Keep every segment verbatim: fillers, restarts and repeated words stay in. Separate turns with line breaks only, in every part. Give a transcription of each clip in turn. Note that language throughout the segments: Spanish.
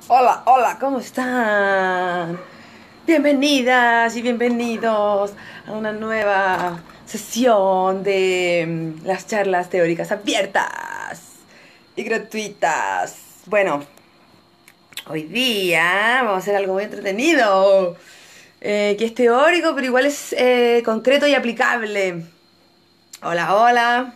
Hola, hola, ¿cómo están? Bienvenidas y bienvenidos a una nueva sesión de mm, las charlas teóricas abiertas y gratuitas. Bueno, hoy día vamos a hacer algo muy entretenido, eh, que es teórico, pero igual es eh, concreto y aplicable. Hola, hola.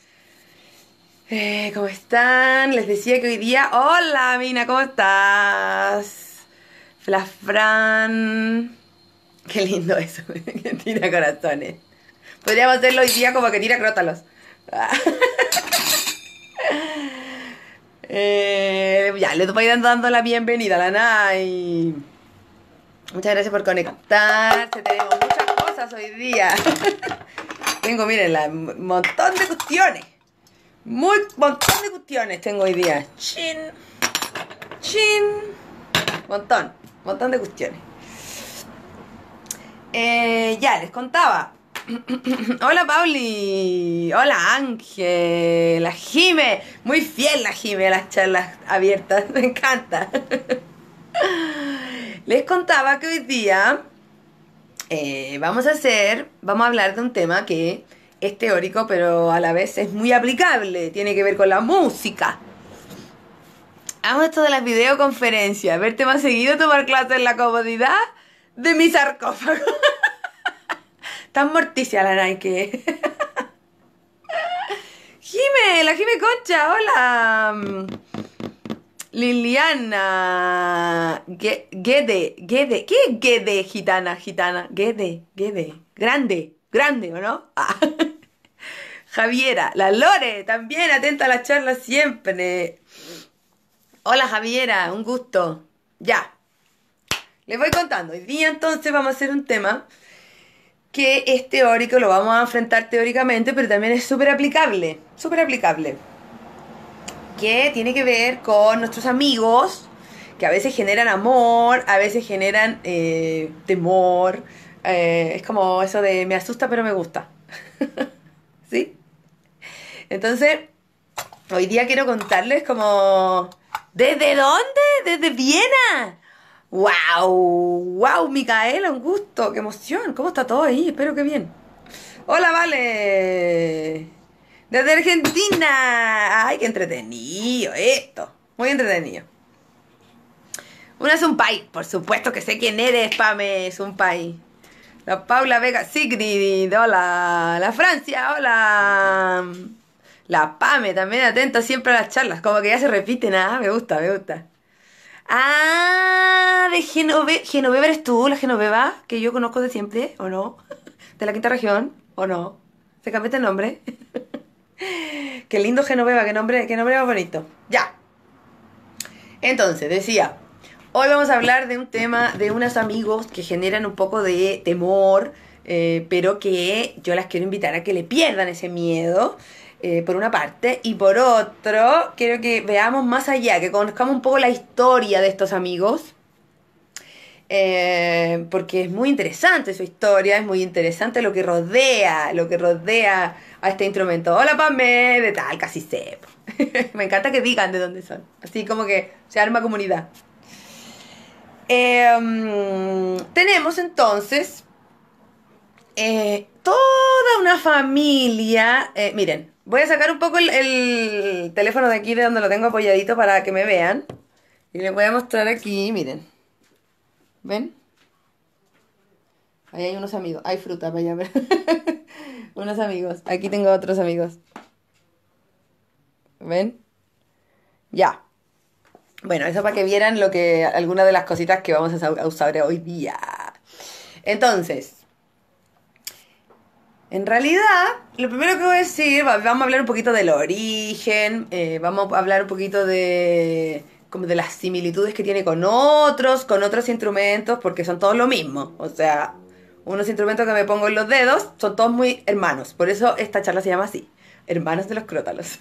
Eh, ¿cómo están? Les decía que hoy día... Hola, Mina, ¿cómo estás? La Fran... Qué lindo eso, que tira corazones. Podríamos hacerlo hoy día como que tira crótalos. Eh, ya, les voy dando, dando la bienvenida a la Nai. Muchas gracias por conectarse. Tenemos muchas cosas hoy día. Tengo, miren, un montón de cuestiones. Muy montón de cuestiones tengo hoy día. Chin. Chin. Montón. Montón de cuestiones. Eh, ya, les contaba. Hola, Pauli. Hola, Ángel. La Jime. Muy fiel la Jime a las charlas abiertas. Me encanta. Les contaba que hoy día eh, vamos a hacer, vamos a hablar de un tema que es teórico, pero a la vez es muy aplicable. Tiene que ver con la música. Amo esto de las videoconferencias. Verte más seguido, tomar clases en la comodidad de mi sarcófago. Tan morticia la Nike. Jime, la Jime Concha, hola. Liliana. Ge- Gede, Gede. ¿Qué es Gede, gitana, gitana? Gede, Gede. Grande, grande, ¿o no? Ah. Javiera, la Lore, también atenta a las charlas siempre. Hola Javiera, un gusto. Ya, les voy contando. Hoy día entonces vamos a hacer un tema que es teórico, lo vamos a enfrentar teóricamente, pero también es súper aplicable, súper aplicable. Que tiene que ver con nuestros amigos, que a veces generan amor, a veces generan eh, temor. Eh, es como eso de me asusta pero me gusta. ¿Sí? Entonces, hoy día quiero contarles como... ¿Desde dónde? ¿Desde Viena? ¡Wow! ¡Wow, Micaela! Un gusto, qué emoción. ¿Cómo está todo ahí? Espero que bien. Hola, Vale. Desde Argentina. Ay, qué entretenido esto. Muy entretenido. Una es un país. Por supuesto que sé quién eres, Pame. Es un país. La Paula Vega Sigrid. Hola. La Francia. Hola. La Pame también atenta siempre a las charlas. Como que ya se repiten. Ah, me gusta, me gusta. Ah, de Genove Genoveva eres tú, la Genoveva, que yo conozco de siempre, ¿o no? De la quinta región, ¿o no? ¿Se cambió el nombre? Qué lindo Genoveva, qué nombre, qué nombre más bonito. Ya. Entonces, decía, hoy vamos a hablar de un tema de unos amigos que generan un poco de temor, eh, pero que yo las quiero invitar a que le pierdan ese miedo, eh, por una parte, y por otro, quiero que veamos más allá, que conozcamos un poco la historia de estos amigos. Eh, porque es muy interesante su historia, es muy interesante lo que rodea, lo que rodea a este instrumento. Hola, Pame, de tal, casi sé. Me encanta que digan de dónde son, así como que se arma comunidad. Eh, mm, tenemos entonces eh, toda una familia. Eh, miren, voy a sacar un poco el, el teléfono de aquí, de donde lo tengo apoyadito para que me vean. Y les voy a mostrar aquí, miren. ¿Ven? Ahí hay unos amigos. Hay fruta para allá. Pero... unos amigos. Aquí tengo otros amigos. ¿Ven? Ya. Bueno, eso para que vieran lo que algunas de las cositas que vamos a usar hoy día. Entonces, en realidad, lo primero que voy a decir, vamos a hablar un poquito del origen, eh, vamos a hablar un poquito de como de las similitudes que tiene con otros, con otros instrumentos, porque son todos lo mismo. O sea, unos instrumentos que me pongo en los dedos son todos muy hermanos. Por eso esta charla se llama así, Hermanos de los Crótalos.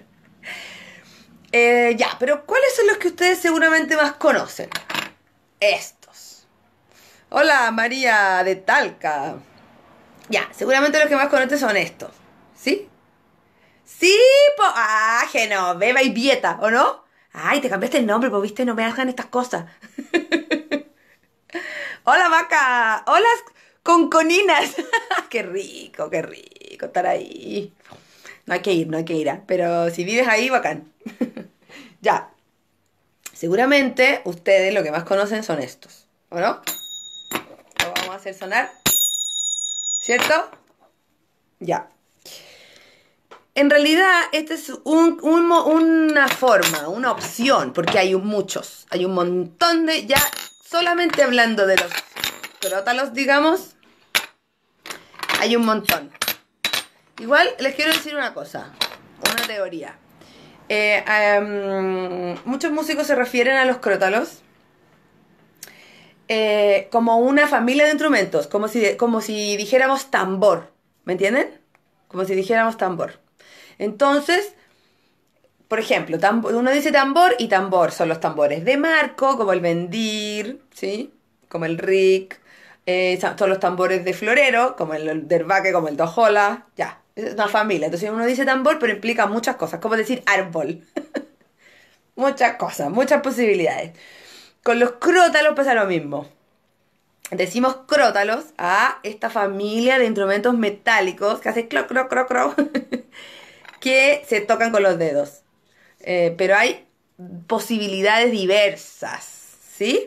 eh, ya, pero ¿cuáles son los que ustedes seguramente más conocen? Estos. Hola, María de Talca. Ya, seguramente los que más conocen son estos. ¿Sí? Sí, po. Ah, Genoveva y Vieta, ¿o no? Ay, te cambiaste el nombre, pues viste, no me hagan estas cosas. Hola, vaca. Hola, conconinas. Qué rico, qué rico estar ahí. No hay que ir, no hay que ir, ¿ah? Pero si vives ahí, bacán. Ya. Seguramente ustedes lo que más conocen son estos, ¿o no? Lo vamos a hacer sonar, ¿cierto? Ya. En realidad, esta es un, un una forma, una opción, porque hay muchos. Hay un montón de... Ya solamente hablando de los crótalos, digamos, hay un montón. Igual les quiero decir una cosa, una teoría. Eh, um, muchos músicos se refieren a los crótalos eh, como una familia de instrumentos, como si, como si dijéramos tambor, ¿me entienden? Como si dijéramos tambor. Entonces, por ejemplo, uno dice tambor y tambor son los tambores de marco, como el bendir, ¿sí? Como el ric, eh, son los tambores de florero, como el derbaque, como el dojola, ya, es una familia. Entonces uno dice tambor, pero implica muchas cosas, como decir árbol. Muchas cosas, muchas posibilidades. Con los crótalos pasa lo mismo. Decimos crótalos a esta familia de instrumentos metálicos que hace cloc, cloc, cloc, cloc, que se tocan con los dedos. Eh, pero hay posibilidades diversas, ¿sí?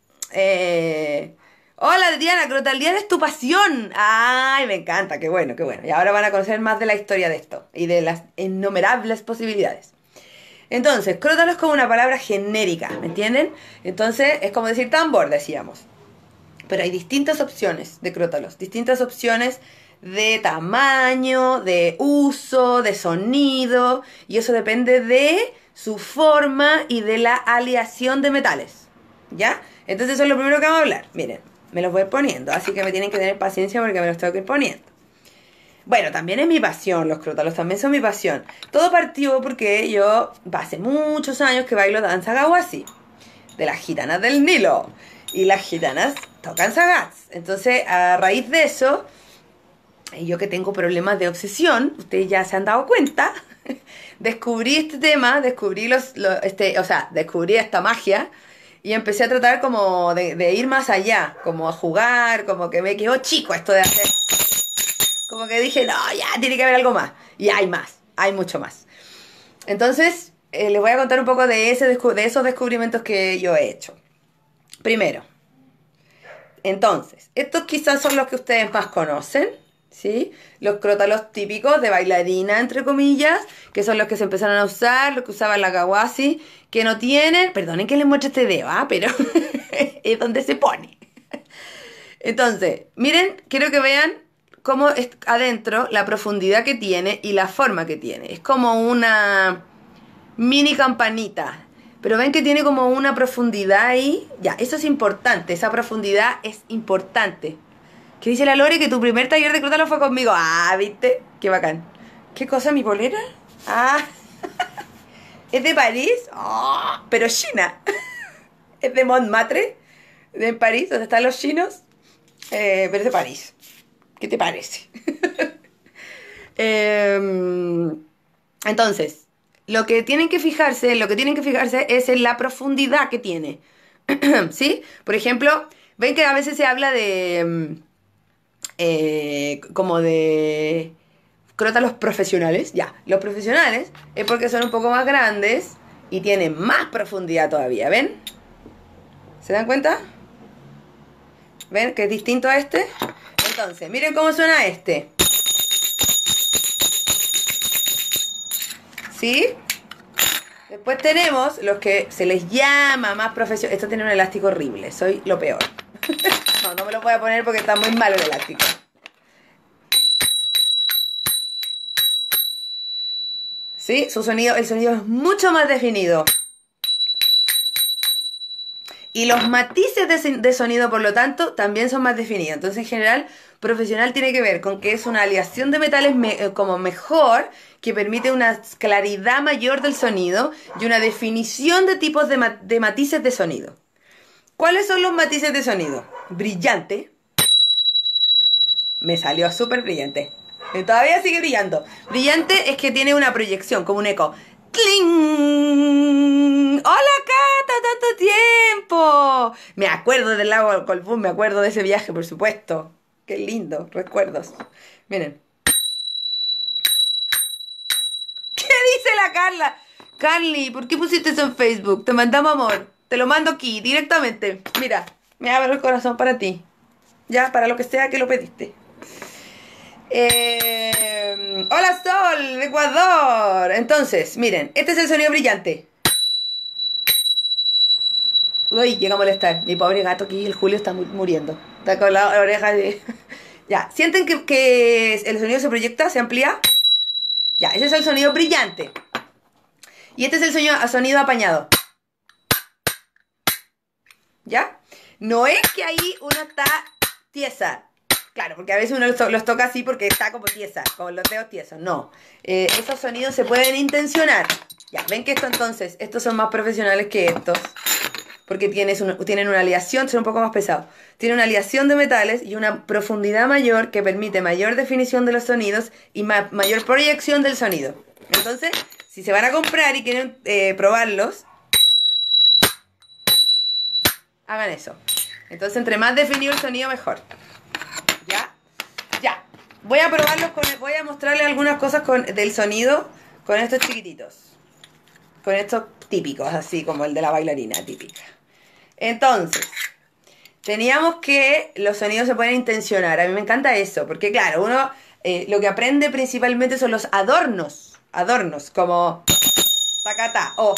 Eh, Hola, Diana, Crotaliana es tu pasión. Ay, me encanta, qué bueno, qué bueno. Y ahora van a conocer más de la historia de esto y de las innumerables posibilidades. Entonces, crótalo es como una palabra genérica, ¿me entienden? Entonces, es como decir tambor, decíamos. Pero hay distintas opciones de crótalos, distintas opciones de tamaño, de uso, de sonido, y eso depende de su forma y de la aleación de metales, ¿ya? Entonces eso es lo primero que vamos a hablar. Miren, me los voy poniendo, así que me tienen que tener paciencia porque me los tengo que ir poniendo. Bueno, también es mi pasión, los crótalos también son mi pasión. Todo partió porque yo hace muchos años que bailo danza gawasi, de las gitanas del Nilo, y las gitanas tocan sagats. Entonces, a raíz de eso, yo que tengo problemas de obsesión, ustedes ya se han dado cuenta, descubrí este tema, descubrí los, los este, o sea, descubrí esta magia y empecé a tratar como de, de ir más allá, como a jugar, como que me quedó chico esto de hacer, como que dije, no, ya tiene que haber algo más, y hay más, hay mucho más. Entonces, eh, les voy a contar un poco de, ese, de esos descubrimientos que yo he hecho. Primero, entonces, estos quizás son los que ustedes más conocen, ¿sí? Los crótalos típicos de bailarina, entre comillas, que son los que se empezaron a usar, los que usaban la gawasi, que no tienen, perdonen que les muestre este dedo, ¿ah? Pero es donde se pone. Entonces, miren, quiero que vean cómo es adentro la profundidad que tiene y la forma que tiene. Es como una mini campanita. Pero ven que tiene como una profundidad ahí. Ya, eso es importante. Esa profundidad es importante. ¿Qué dice la Lore? Que tu primer taller de crótalo fue conmigo. Ah, ¿viste? Qué bacán. ¿Qué cosa, mi polera? Ah, ¿es de París? Oh, pero China. Es de Montmartre, de París, donde están los chinos. Eh, pero es de París. ¿Qué te parece? eh, entonces... Lo que tienen que fijarse, lo que tienen que fijarse es en la profundidad que tiene. ¿Sí? Por ejemplo, ven que a veces se habla de eh, como de crótalos profesionales. Ya, los profesionales es porque son un poco más grandes y tienen más profundidad todavía, ¿ven? ¿Se dan cuenta? ¿Ven que es distinto a este? Entonces, miren cómo suena este. ¿Sí? Después tenemos los que se les llama más profesional. Esto tiene un elástico horrible, soy lo peor. No, no me lo voy a poner porque está muy malo el elástico. ¿Sí? Su sonido, el sonido es mucho más definido. Y los matices de, de sonido, por lo tanto, también son más definidos. Entonces, en general, profesional tiene que ver con que es una aleación de metales me, como mejor, que permite una claridad mayor del sonido y una definición de tipos de, ma de matices de sonido. ¿Cuáles son los matices de sonido? Brillante. Me salió súper brillante. Y todavía sigue brillando. Brillante es que tiene una proyección, como un eco. ¡Tling! ¡Hola, Cata! ¡Tanto tiempo! Me acuerdo del lago Colbún, me acuerdo de ese viaje, por supuesto. Qué lindo, recuerdos. Miren. ¿Qué dice la Carla? Carly, ¿por qué pusiste eso en Facebook? Te mandamos amor. Te lo mando aquí, directamente. Mira, me abro el corazón para ti. Ya, para lo que sea que lo pediste. Eh, hola Sol, Ecuador. Entonces, miren, este es el sonido brillante. Uy, llega a molestar. Mi pobre gato aquí, el Julio, está mu- muriendo. Está con la oreja de... Ya, ¿sienten que, que el sonido se proyecta, se amplía? Ya, ese es el sonido brillante. Y este es el sonido, sonido apañado. ¿Ya? No es que ahí uno está tiesa. Claro, porque a veces uno los, to- los toca así porque está como tiesa, con los dedos tiesos. No. Eh, esos sonidos se pueden intencionar. Ya, ven que esto entonces, estos son más profesionales que estos. Porque tienes un- tienen una aleación, son un poco más pesados. Tiene una aleación de metales y una profundidad mayor que permite mayor definición de los sonidos y ma- mayor proyección del sonido. Entonces, si se van a comprar y quieren eh, probarlos, hagan eso. Entonces, entre más definido el sonido, mejor. ¿Ya? Ya. Voy a probarlos con... Voy a mostrarles algunas cosas con, del sonido con estos chiquititos. Con estos típicos, así como el de la bailarina típica. Entonces, teníamos que los sonidos se pueden intencionar. A mí me encanta eso, porque claro, uno eh, lo que aprende principalmente son los adornos. Adornos, como tacata o...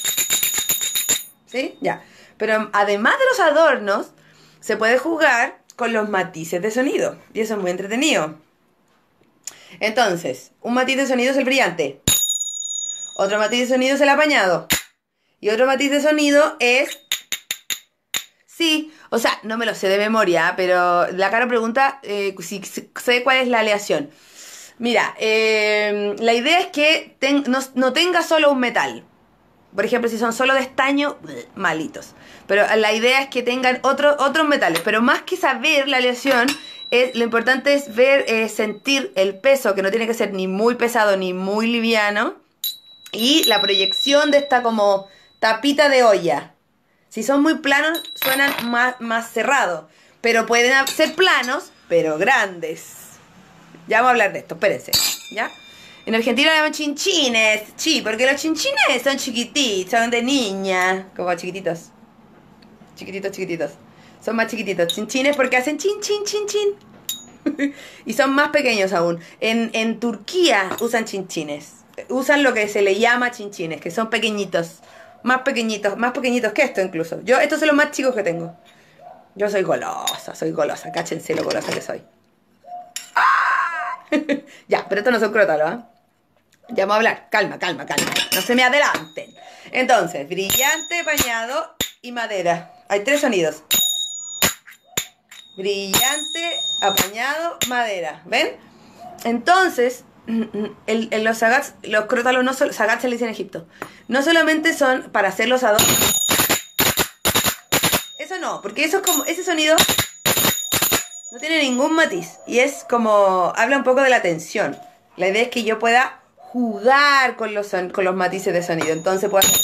¿Sí? Ya. Pero además de los adornos, se puede jugar con los matices de sonido. Y eso es muy entretenido. Entonces, un matiz de sonido es el brillante. Otro matiz de sonido es el apañado. Y otro matiz de sonido es... Sí, o sea, no me lo sé de memoria, pero la cara pregunta eh, si sé cuál es la aleación. Mira, eh, la idea es que ten- no, no tenga solo un metal. Por ejemplo, si son solo de estaño, bleh, malitos. Pero la idea es que tengan otro- otros metales. Pero más que saber la aleación, es, lo importante es ver, eh, sentir el peso, que no tiene que ser ni muy pesado ni muy liviano. Y la proyección de esta como tapita de olla. Si son muy planos, suenan más, más cerrados. Pero pueden ser planos, pero grandes. Ya vamos a hablar de esto, espérense. ¿Ya? En Argentina le llaman chinchines. Sí, porque los chinchines son chiquititos, son de niña. Como chiquititos. Chiquititos, chiquititos. Son más chiquititos. Chinchines porque hacen chin, chin, chin, chin. Y son más pequeños aún. En, en Turquía usan chinchines. Usan lo que se le llama chinchines, que son pequeñitos. Más pequeñitos, más pequeñitos que esto incluso. Yo, estos son los más chicos que tengo. Yo soy golosa, soy golosa. Cáchense lo golosa que soy. Ya, pero estos no son crótalos, ¿ah? Ya vamos a hablar. Calma, calma, calma. No se me adelanten. Entonces, brillante, bañado y madera. Hay tres sonidos. Brillante, apañado, madera. ¿Ven? Entonces, el, el- los sagats, los crótalos no son, sagats se le dice en Egipto. No solamente son para hacer los adornos. Eso no, porque eso es como, ese sonido no tiene ningún matiz. Y es como, habla un poco de la tensión. La idea es que yo pueda jugar con los, son- con los matices de sonido. Entonces puedo hacer...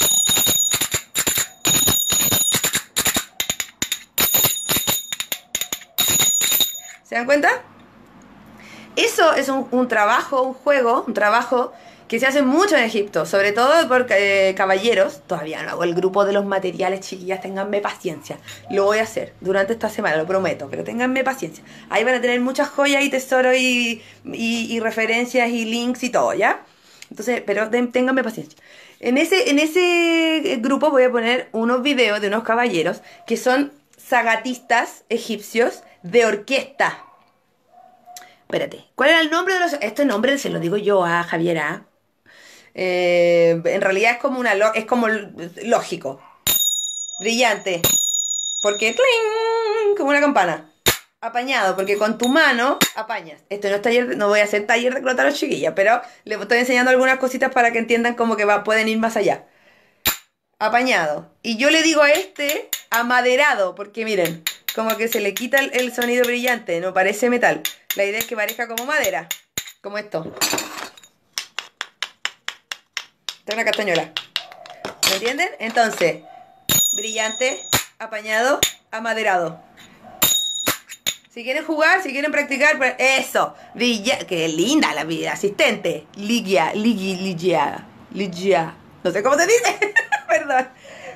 ¿Se dan cuenta? Eso es un, un trabajo, un juego, un trabajo que se hace mucho en Egipto, sobre todo por eh, caballeros. Todavía no hago el grupo de los materiales, chiquillas, ténganme paciencia. Lo voy a hacer durante esta semana, lo prometo, pero ténganme paciencia. Ahí van a tener muchas joyas y tesoros y, y, y referencias y links y todo, ¿ya? Entonces, pero ten- ténganme paciencia. En ese, en ese grupo voy a poner unos videos de unos caballeros que son zagatistas egipcios de orquesta. Espérate, ¿cuál era el nombre de los...? Este nombre se lo digo yo a Javiera. Eh, en realidad es como una lo- es como l- lógico. Brillante. Porque ¡cling! Como una campana. Apañado, porque con tu mano apañas. Esto no es taller, de- no voy a hacer taller de clotar a los chiquillas, pero les estoy enseñando algunas cositas para que entiendan como que va, pueden ir más allá. Apañado. Y yo le digo a este amaderado, porque miren, como que se le quita el, el sonido brillante, no parece metal. La idea es que parezca como madera, como esto. Esta es una castañuela. ¿Me entienden? Entonces, brillante, apañado, amaderado. Si quieren jugar, si quieren practicar, pues eso. Brilla, qué linda la vida. Asistente. Ligia, Ligi, Ligia, Ligia. No sé cómo se dice. Perdón.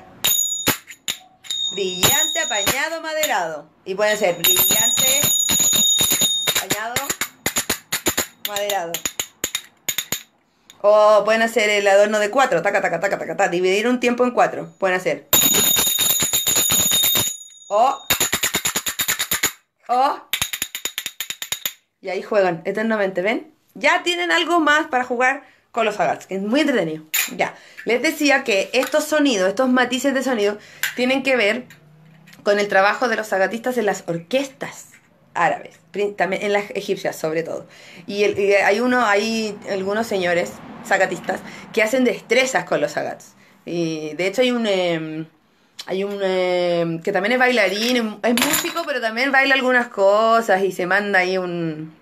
Brillante, apañado, maderado. Y pueden ser brillante, apañado, maderado. O pueden hacer el adorno de cuatro. Taca, taca, taca, taca, taca. Dividir un tiempo en cuatro. Pueden hacer. O. O. Y ahí juegan eternamente, ¿ven? Ya tienen algo más para jugar con los agats, que es muy entretenido. Ya, les decía que estos sonidos, estos matices de sonido, tienen que ver con el trabajo de los agatistas en las orquestas árabes, también en las egipcias sobre todo. Y, el, y hay uno, hay algunos señores zagatistas que hacen destrezas con los agats. Y de hecho hay un... Eh, Hay un eh, que también es bailarín, es músico, pero también baila algunas cosas y se manda ahí un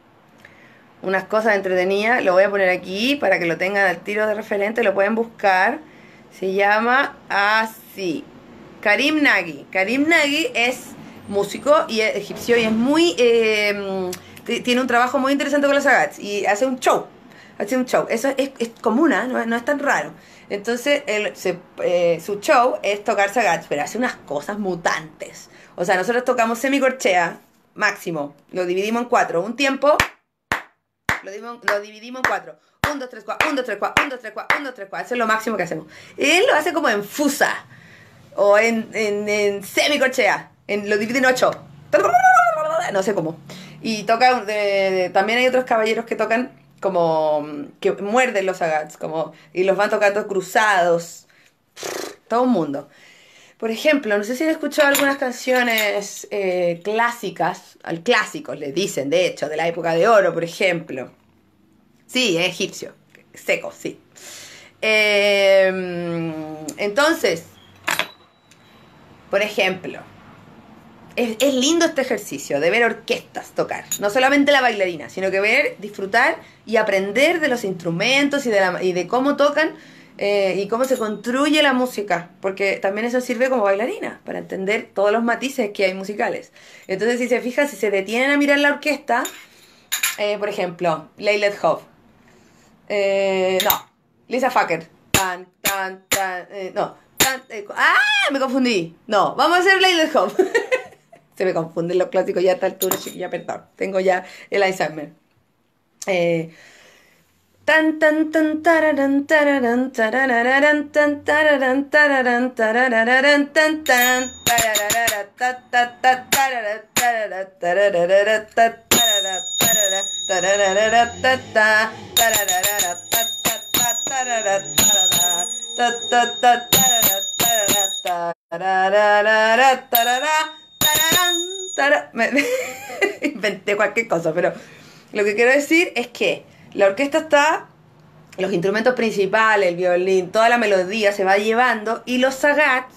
unas cosas entretenidas. Lo voy a poner aquí para que lo tengan al tiro de referente, lo pueden buscar. Se llama así, Karim Nagy. Karim Nagy es músico y es egipcio y es muy eh, tiene un trabajo muy interesante con los agats y hace un show. Hace un show. Eso es, es común, ¿eh? no, no es tan raro. Entonces, él, se, eh, su show es tocar sagats, pero hace unas cosas mutantes. O sea, nosotros tocamos semicorchea, máximo. Lo dividimos en cuatro. Un tiempo, lo dividimos, lo dividimos en cuatro. Un, dos, tres, cuatro. Un, dos, tres, cuatro. Un, dos, tres, cuatro. Un, dos, tres, cuatro. Eso es lo máximo que hacemos. Él lo hace como en fusa. O en, en, en semicorchea. En, lo divide en ocho. No sé cómo. Y toca... De, de, también hay otros caballeros que tocan... como que muerden los agats, como y los van tocando cruzados, todo un mundo. Por ejemplo, no sé si han escuchado algunas canciones eh, clásicas, al clásicos le dicen, de hecho, de la época de oro, por ejemplo. Sí, es egipcio, seco, sí. Eh, entonces, por ejemplo, Es, es lindo este ejercicio de ver orquestas tocar. No solamente la bailarina, sino que ver, disfrutar y aprender de los instrumentos y de, la, y de cómo tocan eh, y cómo se construye la música. Porque también eso sirve como bailarina, para entender todos los matices que hay musicales. Entonces, si se fijan, si se detienen a mirar la orquesta, eh, por ejemplo, Leylet Hov. Eh, no, Lisa Facker. Tan, tan, tan, eh, no. Tan, eh, ¡Ah! Me confundí. No, vamos a hacer Leylet Hov. Se me confunden los clásicos ya a esta altura, chiquilla, perdón. Tengo ya el Alzheimer. Eh, tan tan tan tararan tararan tarararán tan tararan tararan tarararán tan tan tararara ta ta ta tarara tarara tararara ta tarara tarara tararara ta ta tararara ta ta ta tarara tarara ta ta ta tarara tarara tararara tarara. Tararán, tararán. Me, me inventé cualquier cosa, pero lo que quiero decir es que la orquesta está, los instrumentos principales, el violín, toda la melodía se va llevando y los sagats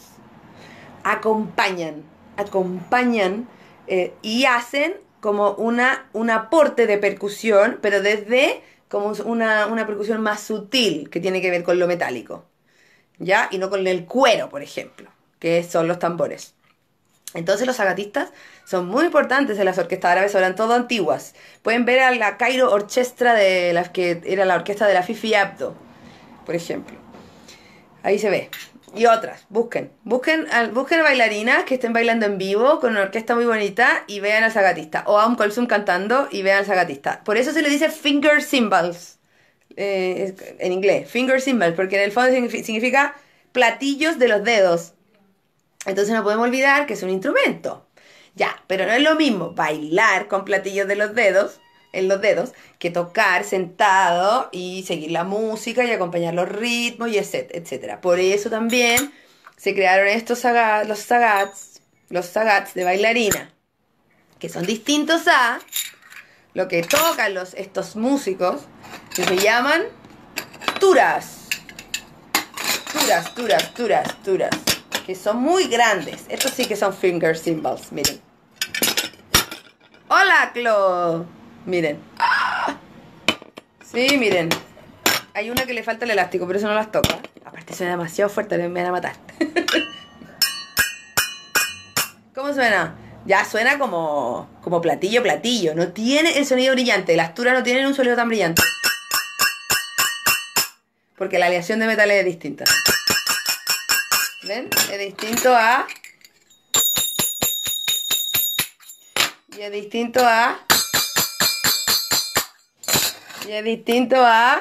acompañan, acompañan eh, y hacen como una, un aporte de percusión, pero desde como una, una percusión más sutil que tiene que ver con lo metálico, ¿ya? Y no con el cuero, por ejemplo, que son los tambores. Entonces los sagatistas son muy importantes en las orquestas árabes, sobre todo antiguas. Pueden ver a la Cairo Orchestra, de las que era la orquesta de la Fifi Abdo, por ejemplo. Ahí se ve. Y otras, busquen. Busquen, busquen bailarinas que estén bailando en vivo con una orquesta muy bonita y vean al sagatista. O a un Kulthum cantando y vean al sagatista. Por eso se le dice finger cymbals. Eh, en inglés, finger cymbals, porque en el fondo significa platillos de los dedos. Entonces no podemos olvidar que es un instrumento. Ya, pero no es lo mismo bailar con platillos de los dedos, en los dedos, que tocar sentado y seguir la música y acompañar los ritmos y etcétera. Por eso también se crearon estos sagats, los sagats, los sagats de bailarina, que son distintos a lo que tocan los, estos músicos, que se llaman turas. Turas, turas, turas, turas. Que son muy grandes. Estos sí que son finger cymbals, miren. ¡Hola, Clo! Miren. Sí, miren. hay una que le falta el elástico, pero eso no las toca. Aparte suena demasiado fuerte, me van a matar. ¿Cómo suena? Ya suena como, como platillo, platillo. No tiene el sonido brillante. Las turas no tienen un sonido tan brillante. Porque la aleación de metales es distinta. ¿Ven? Es distinto a... Y es distinto a... Y es distinto a...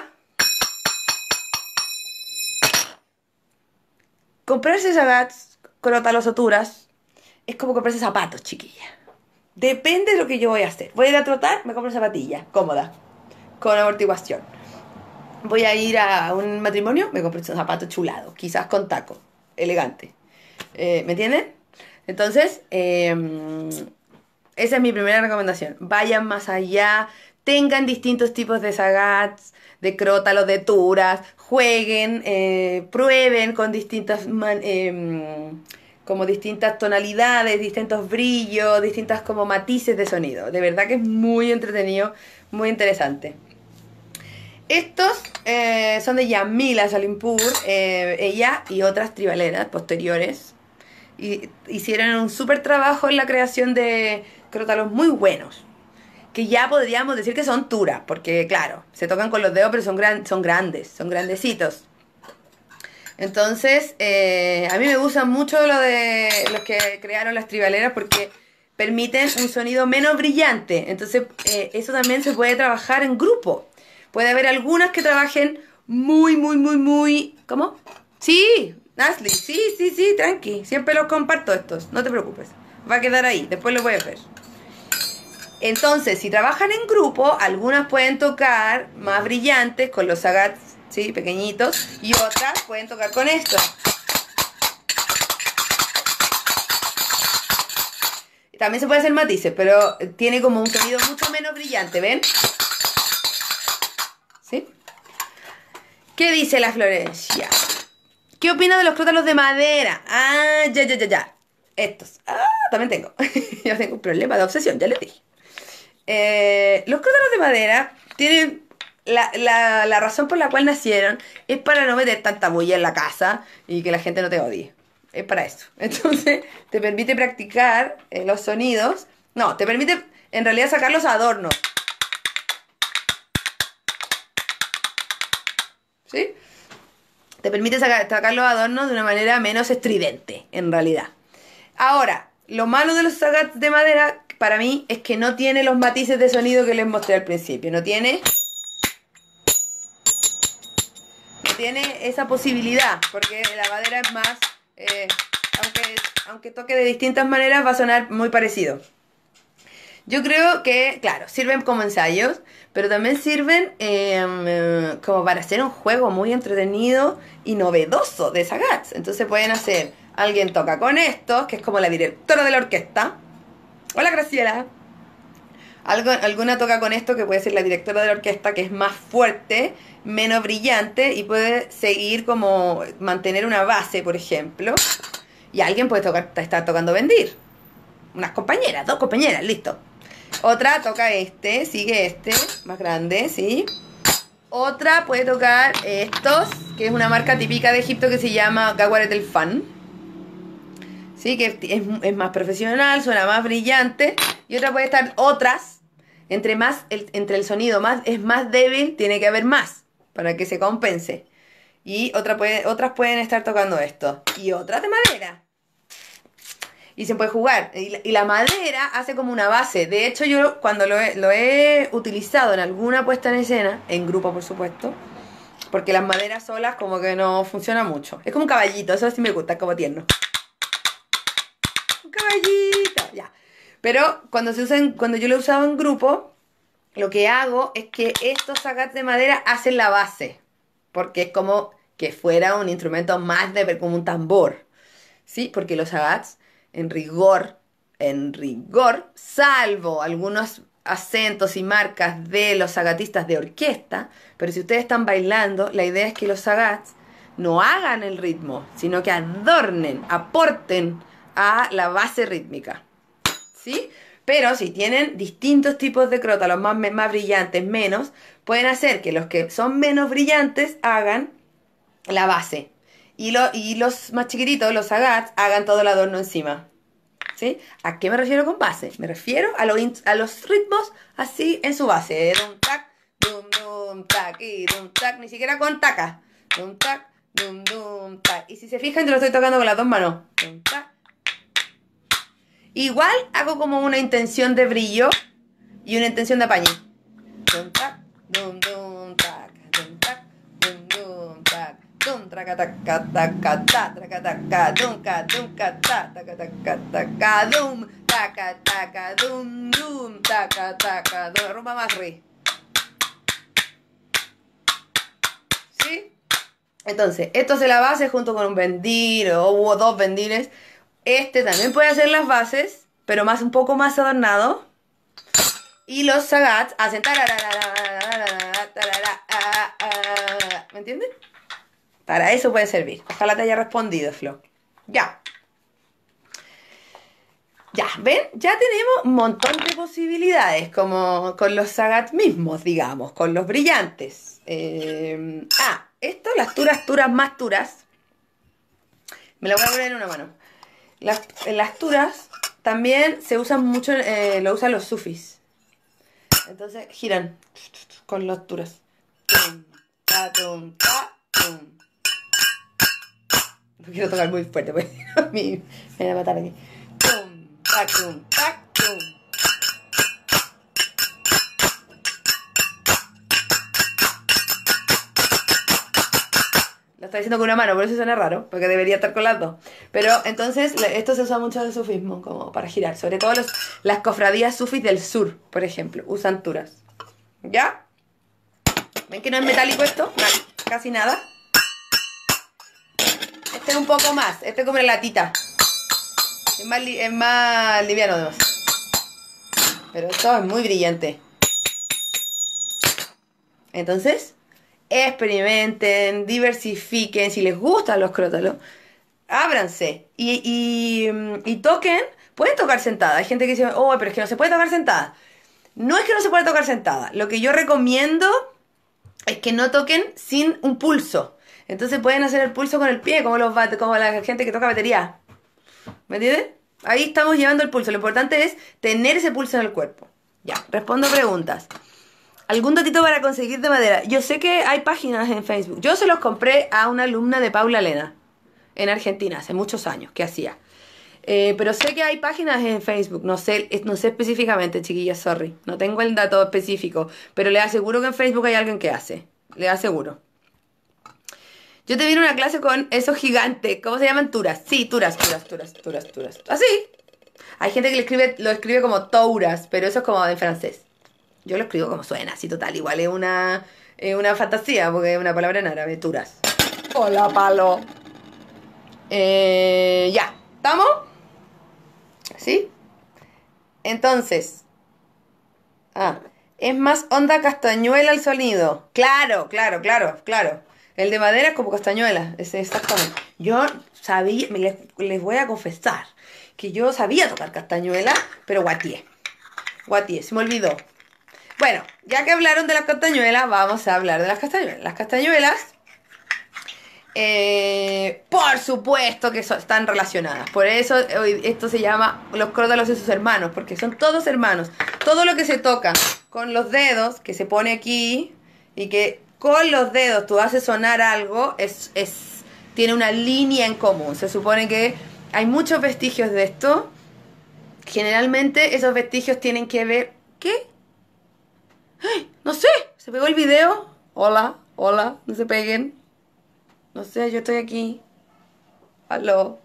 Comprarse Sagats, Crótalos o Turas, es como comprarse zapatos, chiquilla. Depende de lo que yo voy a hacer. Voy a ir a trotar, me compro zapatillas, cómoda, con amortiguación. Voy a ir a un matrimonio, me compro zapatos chulados, quizás con taco, elegante. Eh, ¿Me entienden? Entonces, eh, esa es mi primera recomendación. Vayan más allá, tengan distintos tipos de Sagats, de Crótalos, de Turas, jueguen, eh, prueben con distintas, man, eh, como distintas tonalidades, distintos brillos, distintas como matices de sonido. De verdad que es muy entretenido, muy interesante. Estos eh, son de Yamila Salimpur, eh, ella y otras tribaleras posteriores. Y hicieron un súper trabajo en la creación de Crótalos muy buenos. Que ya podríamos decir que son turas, porque claro, se tocan con los dedos, pero son, gran, son grandes, son grandecitos. Entonces, eh, a mí me gustan mucho lo de los que crearon las tribaleras porque permiten un sonido menos brillante. Entonces, eh, eso también se puede trabajar en grupo. Puede haber algunas que trabajen muy, muy, muy, muy... ¿Cómo? Sí, Nasli, sí, sí, sí, tranqui. Siempre los comparto estos, no te preocupes. Va a quedar ahí, después lo voy a ver. Entonces, si trabajan en grupo, algunas pueden tocar más brillantes con los Sagats, ¿sí? Pequeñitos, y otras pueden tocar con estos. También se puede hacer matices, pero tiene como un sonido mucho menos brillante, ¿ven? ¿Sí? ¿Qué dice la Florencia? ¿Qué opina de los crótalos de madera? Ah, ya, ya, ya, ya. Estos. Ah, también tengo. Yo tengo un problema de obsesión, ya les dije. Eh, los crótalos de madera tienen... La, la, la razón por la cual nacieron es para no meter tanta bulla en la casa y que la gente no te odie. Es para eso. Entonces, te permite practicar eh, los sonidos. No, te permite en realidad sacar los adornos. ¿Sí? Te permite sacar, sacar los adornos de una manera menos estridente, en realidad. Ahora, lo malo de los Sagats de madera, para mí, es que no tiene los matices de sonido que les mostré al principio. No tiene... No tiene esa posibilidad, porque la madera es más... Eh, aunque, aunque toque de distintas maneras, va a sonar muy parecido. Yo creo que, claro, sirven como ensayos, pero también sirven eh, como para hacer un juego muy entretenido y novedoso de Sagats. Entonces pueden hacer, alguien toca con esto, que es como la directora de la orquesta. Hola, Graciela. Algo, alguna toca con esto, que puede ser la directora de la orquesta, que es más fuerte, menos brillante y puede seguir como mantener una base, por ejemplo. Y alguien puede tocar, estar tocando Bendir. Unas compañeras, dos compañeras, listo. Otra toca este, sigue este, más grande, ¿sí? Otra puede tocar estos, que es una marca típica de Egipto que se llama Gawaret el Fan. ¿Sí? Que es, es más profesional, suena más brillante. Y otra puede estar, otras, entre más, el, entre el sonido más es más débil, tiene que haber más, para que se compense. Y otra puede, otras pueden estar tocando esto. Y otras de madera. Y se puede jugar. Y la, y la madera hace como una base. De hecho, yo cuando lo he, lo he utilizado en alguna puesta en escena, en grupo por supuesto, porque las maderas solas como que no funciona mucho. Es como un caballito, eso sí me gusta, es como tierno. Un caballito, ya. Pero cuando, se usan, cuando yo lo he usado en grupo, lo que hago es que estos Sagats de madera hacen la base. Porque es como que fuera un instrumento más de como un tambor. ¿Sí? Porque los Sagats... En rigor, en rigor, salvo algunos acentos y marcas de los sagatistas de orquesta, pero si ustedes están bailando, la idea es que los sagats no hagan el ritmo, sino que adornen, aporten a la base rítmica. ¿Sí? Pero si tienen distintos tipos de crótalos, más, más brillantes, menos, pueden hacer que los que son menos brillantes hagan la base. Y, lo, y los más chiquititos, los agats, hagan todo el adorno encima. ¿Sí? ¿A qué me refiero con base? Me refiero a, lo, a los ritmos así en su base. Dum, tac, dum, dum, tac, y dum, tac. Ni siquiera con taca. Dum, tac, dum, dum, tac. Y si se fijan, yo lo estoy tocando con las dos manos. Dum, tac. Igual hago como una intención de brillo y una intención de apañe. Dum, tac, dum, dum, tac, dum, tac, dum, dum, tac. Dum, traca, taca, taca, ta, traca, taca, dum, ca, dum, ca, ta, taca, taca, taca, dum, taca, taca, dum, dum, taca, taca, dum, rumba más re. ¿Sí? Entonces, esto es la base junto con un bendir o hubo dos bendires. Este también puede hacer las bases, pero más un poco más adornado. Y los sagats hacen ¿me entiendes? Para eso puede servir. Ojalá te haya respondido, Flo. Ya. Ya, ¿ven? Ya tenemos un montón de posibilidades, como con los sagats mismos, digamos, con los brillantes. Eh, ah, esto, las turas, turas más turas. Me la voy a poner en una mano. Las, en las turas también se usan mucho, eh, lo usan los sufis. Entonces giran con las turas. Tum, ta, tum, ta, tum. No quiero tocar muy fuerte, pues me van a matar aquí. Tum, tac, tum, tac, tum. Lo estoy diciendo con una mano, por eso suena raro, porque debería estar con las dos. Pero entonces, esto se usa mucho de sufismo, como para girar. Sobre todo los, las cofradías sufis del sur, por ejemplo, usan turas. ¿Ya? ¿Ven que no es metálico esto? No, casi nada. Este es un poco más, este es como la latita. Es más, es más liviano además. Pero esto es muy brillante. Entonces, experimenten, diversifiquen. Si les gustan los crótalos, ábranse y, y, y toquen. Pueden tocar sentada. Hay gente que dice, oh, pero es que no se puede tocar sentada. No es que no se pueda tocar sentada. Lo que yo recomiendo es que no toquen sin un pulso. Entonces pueden hacer el pulso con el pie, como, los, como la gente que toca batería. ¿Me entiendes? Ahí estamos llevando el pulso. Lo importante es tener ese pulso en el cuerpo. Ya, respondo preguntas. ¿Algún datito para conseguir de madera? Yo sé que hay páginas en Facebook. Yo se los compré a una alumna de Paula Lena, en Argentina, hace muchos años, que hacía. Eh, pero sé que hay páginas en Facebook. No sé, no sé específicamente, chiquillas, sorry. No tengo el dato específico. Pero les aseguro que en Facebook hay alguien que hace. Les aseguro. Yo te vi en una clase con esos gigantes. ¿Cómo se llaman? Turas. Sí, turas, turas, turas, turas, turas. Así. Hay gente que lo escribe, lo escribe como touras, pero eso es como en francés. Yo lo escribo como suena, así total. Igual es una, es una fantasía, porque es una palabra en árabe, turas. Hola, palo. Eh, ya. ¿Estamos? ¿Sí? Entonces. Ah. Es más onda castañuela el sonido. Claro, claro, claro, claro. El de madera es como castañuela, es exactamente. Yo sabía, les, les voy a confesar que yo sabía tocar castañuela, pero guatié. Guatié, se me olvidó. Bueno, ya que hablaron de las castañuelas, vamos a hablar de las castañuelas. Las castañuelas, eh, por supuesto que son, están relacionadas. Por eso esto se llama los crótalos y sus hermanos, porque son todos hermanos. Todo lo que se toca con los dedos, que se pone aquí y que con los dedos tú haces sonar algo, es, es, tiene una línea en común. Se supone que hay muchos vestigios de esto. Generalmente esos vestigios tienen que ver... ¿Qué? ¡Ay! No sé, se pegó el video. Hola, hola, no se peguen. No sé, yo estoy aquí. Aló.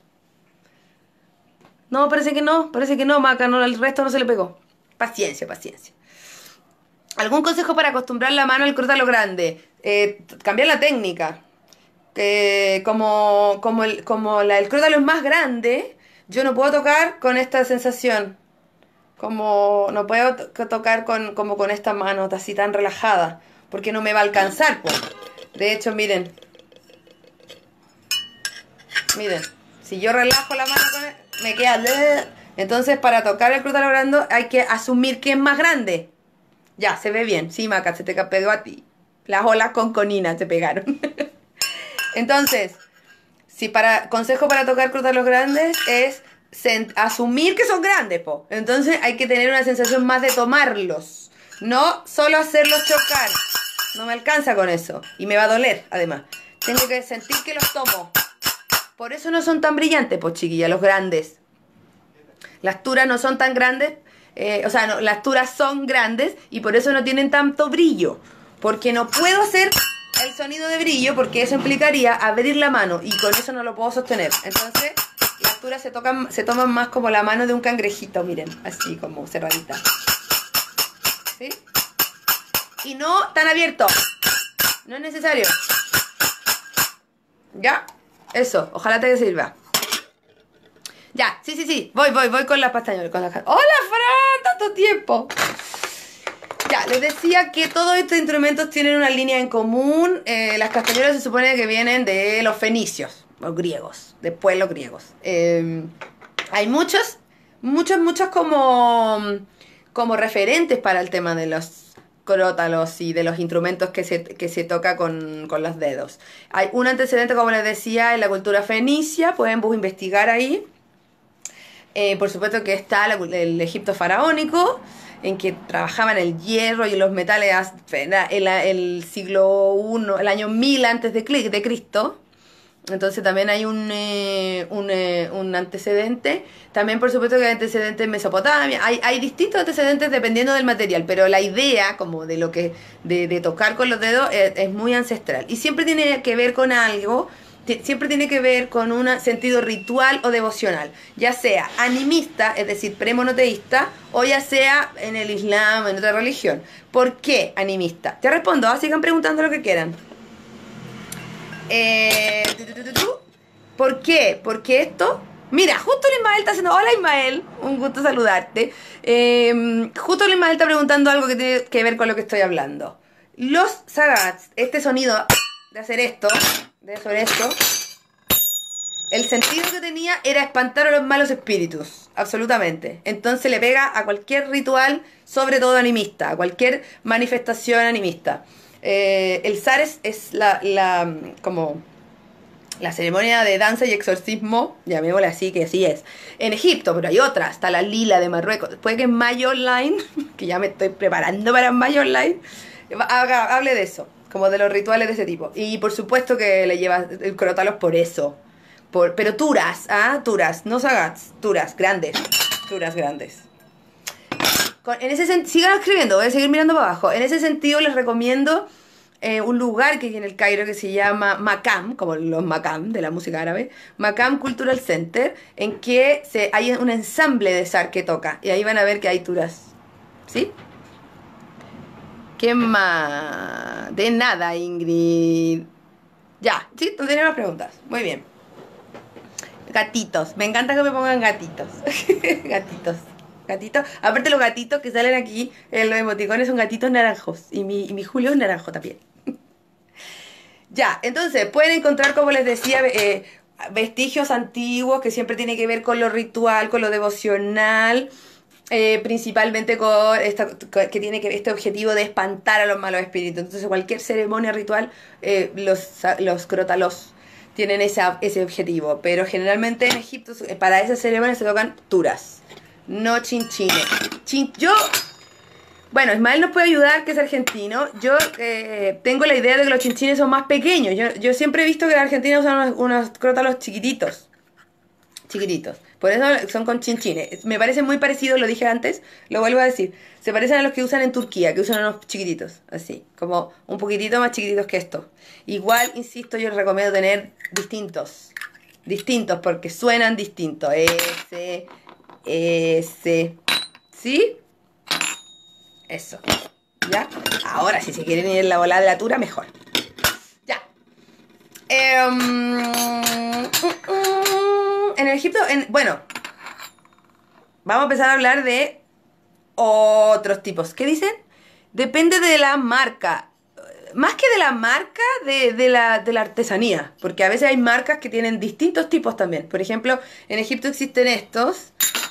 No, parece que no, parece que no, Maca, no, el resto no se le pegó. Paciencia, paciencia. ¿Algún consejo para acostumbrar la mano al crótalo grande? Eh, cambiar la técnica. Que como, como, el, como la, el crótalo es más grande, yo no puedo tocar con esta sensación. Como no puedo to tocar con, como con esta mano así tan relajada. Porque no me va a alcanzar, pues. De hecho, miren. Miren. Si yo relajo la mano con él, me queda... Entonces, para tocar el crótalo grande hay que asumir que es más grande. Ya, se ve bien. Sí, Maca, se te pegó a ti. Las olas con conina te pegaron. Entonces, si para consejo para tocar crótalos grandes es asumir que son grandes, po. Entonces hay que tener una sensación más de tomarlos. No solo hacerlos chocar. No me alcanza con eso. Y me va a doler, además. Tengo que sentir que los tomo. Por eso no son tan brillantes, pues, chiquillas, los grandes. Las turas no son tan grandes. Eh, o sea, no, las turas son grandes y por eso no tienen tanto brillo. Porque no puedo hacer el sonido de brillo porque eso implicaría abrir la mano y con eso no lo puedo sostener. Entonces, las turas se, tocan, se toman más como la mano de un cangrejito, miren, así como cerradita. ¿Sí? Y no tan abierto. No es necesario. ¿Ya? Eso, ojalá te sirva. Ya, sí, sí, sí. Voy, voy, voy con las pastañolas. Con las... ¡Hola, Fran! ¡Tanto tiempo! Ya, les decía que todos estos instrumentos tienen una línea en común. Eh, las castañuelas se supone que vienen de los fenicios, los griegos, después los griegos. Eh, hay muchos, muchos, muchos como, como referentes para el tema de los crótalos y de los instrumentos que se, que se toca con, con los dedos. Hay un antecedente, como les decía, en la cultura fenicia, pueden vos investigar ahí. Eh, por supuesto que está la, el Egipto faraónico, en que trabajaban el hierro y los metales en el, el siglo primero, el año mil antes de, de Cristo. Entonces también hay un, eh, un, eh, un antecedente. También por supuesto que hay antecedentes en Mesopotamia. Hay, hay distintos antecedentes dependiendo del material, pero la idea como de lo que de, de tocar con los dedos es, es muy ancestral. Y siempre tiene que ver con algo, siempre tiene que ver con un sentido ritual o devocional, ya sea animista, es decir, premonoteísta, o ya sea en el Islam, en otra religión. ¿Por qué animista? Te respondo, ¿ah? Sigan preguntando lo que quieran. Eh, tu, tu, tu, tu. ¿Por qué? Porque esto... Mira, justo el Ismael está haciendo... Hola Ismael, un gusto saludarte. Eh, justo el Ismael está preguntando algo que tiene que ver con lo que estoy hablando. Los sagats, este sonido de hacer esto, de hacer esto, el sentido que tenía era espantar a los malos espíritus, absolutamente. Entonces le pega a cualquier ritual, sobre todo animista, a cualquier manifestación animista. Eh, el zar es, es la, la, como la ceremonia de danza y exorcismo, llamémosla así, que así es, en Egipto, pero hay otras, está la lila de Marruecos. Puede que en Mayo Online, que ya me estoy preparando para Mayo Online, haga, hable de eso, como de los rituales de ese tipo. Y por supuesto que le lleva el crótalos por eso, por, pero turas, ¿ah? Turas, no sagats, turas, grandes, turas grandes. Con, en ese sentido, sigan escribiendo, voy a seguir mirando para abajo. En ese sentido les recomiendo eh, un lugar que hay en el Cairo que se llama Makam, como los Makam de la música árabe, Makam Cultural Center, en que se, hay un ensamble de zar que toca, y ahí van a ver que hay turas. ¿Sí? ¿Qué más? De nada, Ingrid. Ya, ¿sí? ¿Tú tienes más preguntas? Muy bien. Gatitos, me encanta que me pongan gatitos. Gatitos. Gatitos. Aparte los gatitos que salen aquí en los emoticones son gatitos naranjos. Y mi, y mi Julio es naranjo también. Ya, entonces pueden encontrar, como les decía, eh, vestigios antiguos que siempre tienen que ver con lo ritual, con lo devocional. Eh, principalmente con esta, que tiene que este objetivo de espantar a los malos espíritus. Entonces cualquier ceremonia ritual, eh, los, los crótalos tienen esa, ese objetivo. Pero generalmente en Egipto para esas ceremonias se tocan turas, no chinchines. Chin, yo, bueno, Ismael nos puede ayudar, que es argentino. Yo eh, tengo la idea de que los chinchines son más pequeños. Yo, yo siempre he visto que los argentinos usan unos, unos crótalos chiquititos. Chiquititos. Por eso son con chinchines. Me parece muy parecido, lo dije antes, lo vuelvo a decir. Se parecen a los que usan en Turquía, que usan unos chiquititos, así, como un poquitito más chiquititos que estos. Igual, insisto, yo les recomiendo tener distintos. Distintos, porque suenan distintos. Ese, ese. ¿Sí? Eso. ¿Ya? Ahora, si se quieren ir en la volada de la tura, mejor. Ya. Eh, um, en el Egipto, en, bueno, vamos a empezar a hablar de otros tipos. ¿Qué dicen? Depende de la marca. Más que de la marca, de, de, la, de la artesanía. Porque a veces hay marcas que tienen distintos tipos también. Por ejemplo, en Egipto existen estos,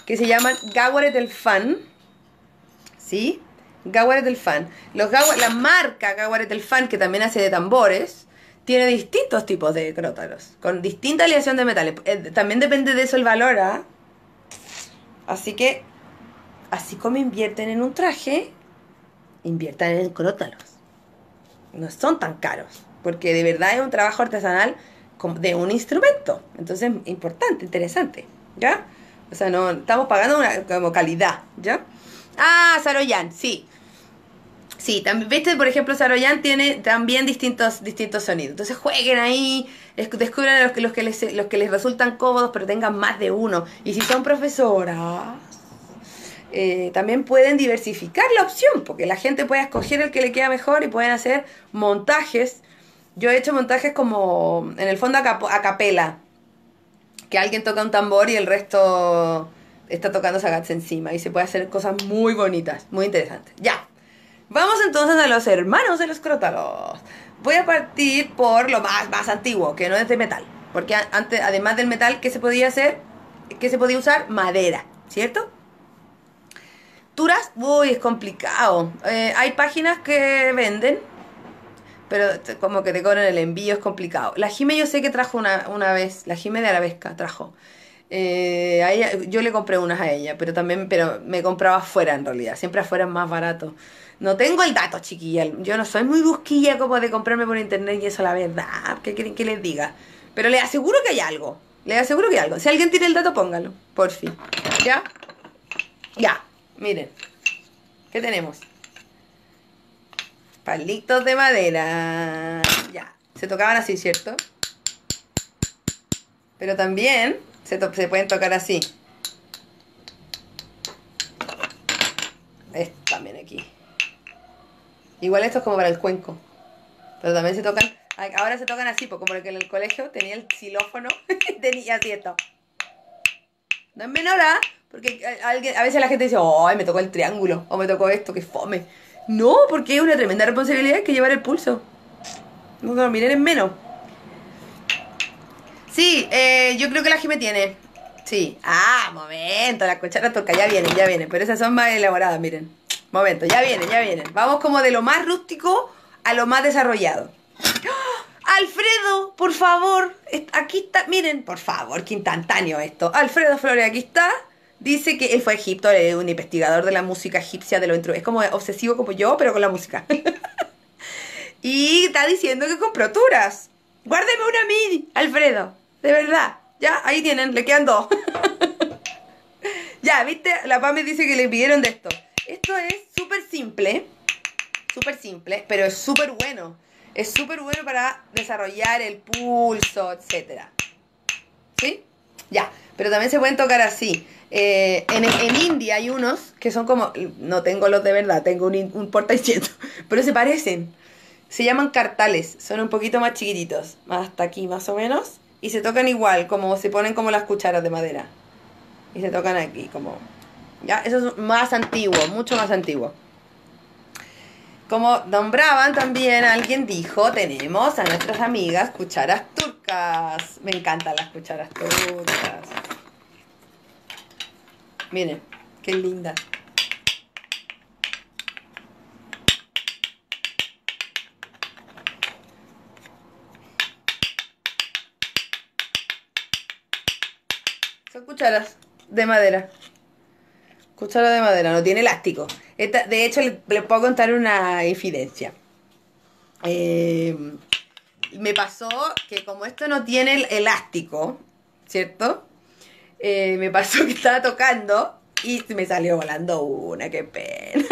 que se llaman Gaweret el Fan. ¿Sí? Gaweret el Fan. Los Gawa- la marca Gaweret el Fan, que también hace de tambores, tiene distintos tipos de crótalos, con distinta aleación de metales. Eh, también depende de eso el valor, ¿ah? Así que, así como invierten en un traje, inviertan en crótalos. No son tan caros, porque de verdad es un trabajo artesanal de un instrumento. Entonces, importante, interesante, ¿ya? O sea, no estamos pagando una como calidad, ¿ya? Ah, Saroyan, sí. Sí, también, viste, por ejemplo, Saroyan tiene también distintos, distintos sonidos. Entonces jueguen ahí, descubran los que, los, que les, los que les resultan cómodos, pero tengan más de uno. Y si son profesoras, eh, también pueden diversificar la opción, porque la gente puede escoger el que le queda mejor y pueden hacer montajes. Yo he hecho montajes como, en el fondo, a, cap a capela, que alguien toca un tambor y el resto está tocando sagats encima, y se puede hacer cosas muy bonitas, muy interesantes. Ya, vamos entonces a los hermanos de los crótalos. Voy a partir por lo más, más antiguo, que no es de metal, porque antes, además del metal, ¿qué se podía hacer? ¿Qué se podía usar? Madera, ¿cierto? Turas, uy, es complicado. Eh, hay páginas que venden, pero como que te cobran el envío, es complicado. La Jime yo sé que trajo una, una vez, la Jime de Arabesca trajo. Eh, a ella, yo le compré unas a ella, pero también, pero me compraba afuera en realidad, siempre afuera es más barato. No tengo el dato, chiquilla, yo no soy muy busquilla como de comprarme por internet y eso la verdad, ¿qué quieren que les diga? Pero les aseguro que hay algo, les aseguro que hay algo. Si alguien tiene el dato, póngalo, por fin. ¿Ya? Ya, miren, ¿qué tenemos? Palitos de madera. Ya. Se tocaban así, ¿cierto? Pero también se, se pueden tocar así. Esto también aquí. Igual esto es como para el cuenco. Pero también se tocan. Ahora se tocan así, pues como el que en el colegio tenía el xilófono. Tenía así esto. No es menor, ¿ah? Porque alguien, a veces la gente dice, ¡ay, me tocó el triángulo! O me tocó esto, que fome. No, porque es una tremenda responsabilidad que llevar el pulso. No, no, miren, es menos. Sí, eh, yo creo que la Jime tiene. Sí. Ah, momento, las cucharas turcas ya vienen, ya vienen. Pero esas son más elaboradas, miren. Momento, ya vienen, ya vienen. Vamos como de lo más rústico a lo más desarrollado. ¡Ah! Alfredo, por favor. Aquí está, miren, por favor, qué instantáneo esto. Alfredo Flores, aquí está. Dice que él fue a Egipto, es un investigador de la música egipcia, de lo intro. Es como obsesivo como yo, pero con la música. Y está diciendo que compró Turas. Guárdeme una a mí, Alfredo. De verdad. Ya, ahí tienen, le quedan dos. Ya, ¿viste? La Pame dice que le pidieron de esto. Esto es súper simple. Súper simple, pero es súper bueno. Es súper bueno para desarrollar el pulso, etcétera. ¿Sí? Ya, pero también se pueden tocar así. Eh, en, en India hay unos que son como... No tengo los de verdad, tengo un, un porta pero se parecen. Se llaman cartales, son un poquito más chiquititos, hasta aquí más o menos, y se tocan igual, como se ponen como las cucharas de madera. Y se tocan aquí, como... Ya, eso es más antiguo, mucho más antiguo. Como nombraban también, alguien dijo, tenemos a nuestras amigas cucharas turcas. Me encantan las cucharas turcas. Miren, qué linda. Son cucharas de madera. Cuchara de madera, no tiene elástico. Esta, de hecho, les le puedo contar una infidencia. Eh, me pasó que como esto no tiene el elástico, ¿cierto? Eh, me pasó que estaba tocando y me salió volando una, qué pena.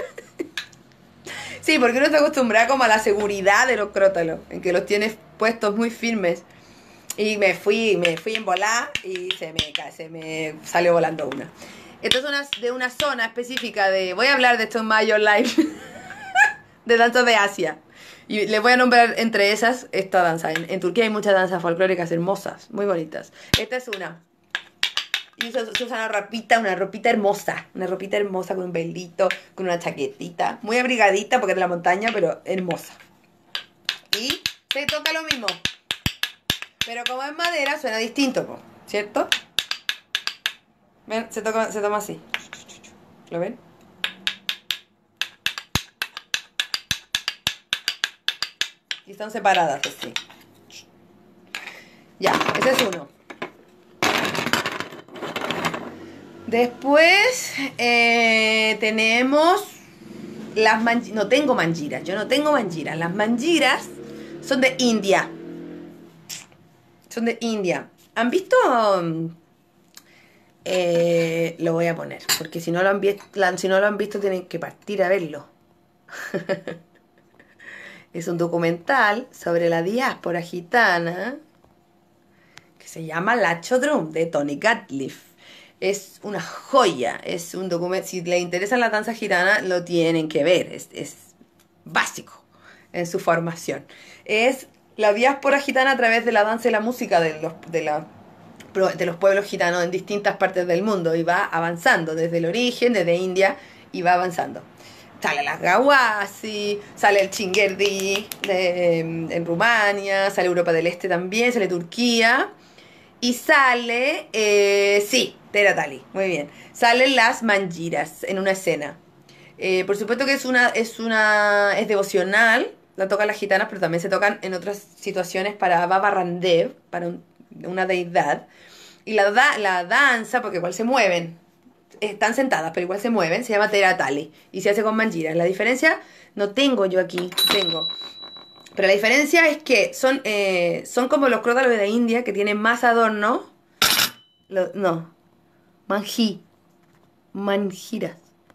Sí, porque uno está acostumbrado como a la seguridad de los crótalos, en que los tienes puestos muy firmes. Y me fui, me fui en volá y se me, se me salió volando una. Esto es una, de una zona específica de... Voy a hablar de esto en mayo live. De danzas de Asia. Y les voy a nombrar entre esas esta danza. En, en Turquía hay muchas danzas folclóricas hermosas, muy bonitas. Esta es una. Y se, se usa una ropita, una ropita hermosa. Una ropita hermosa con un velito, con una chaquetita. Muy abrigadita porque es de la montaña, pero hermosa. Y se toca lo mismo. Pero como es madera suena distinto, ¿cierto? Ven, se, toca, se toma así. ¿Lo ven? Y están separadas así. Ya, ese es uno. Después eh, tenemos las mangiras. No tengo mangiras, yo no tengo mangiras. Las mangiras son de India. Son de India. ¿Han visto? Eh, lo voy a poner, porque si no lo han, vi si no lo han visto tienen que partir a verlo. Es un documental sobre la diáspora gitana que se llama La Chodrum, de Tony Gatliff. Es una joya, es un documento. Si les interesa la danza gitana, lo tienen que ver. Es, es básico en su formación. Es la diáspora gitana a través de la danza y la música de los, de la, de los pueblos gitanos en distintas partes del mundo. Y va avanzando desde el origen, desde India, y va avanzando. Sale la Gawasi, sale el Chinguerdi de, en Rumania, sale Europa del Este también, sale Turquía. Y sale, eh, sí, Teratali, muy bien. Salen las mangiras en una escena. Eh, por supuesto que es una, es una, es devocional, la tocan las gitanas, pero también se tocan en otras situaciones para Baba Randev, para un, una deidad. Y la, da, la danza, porque igual se mueven, están sentadas, pero igual se mueven, se llama Teratali y se hace con mangiras. La diferencia, no tengo yo aquí, tengo... Pero la diferencia es que son, eh, son como los crótalos de India, que tienen más adorno. Lo, no. Manji. Manjiras.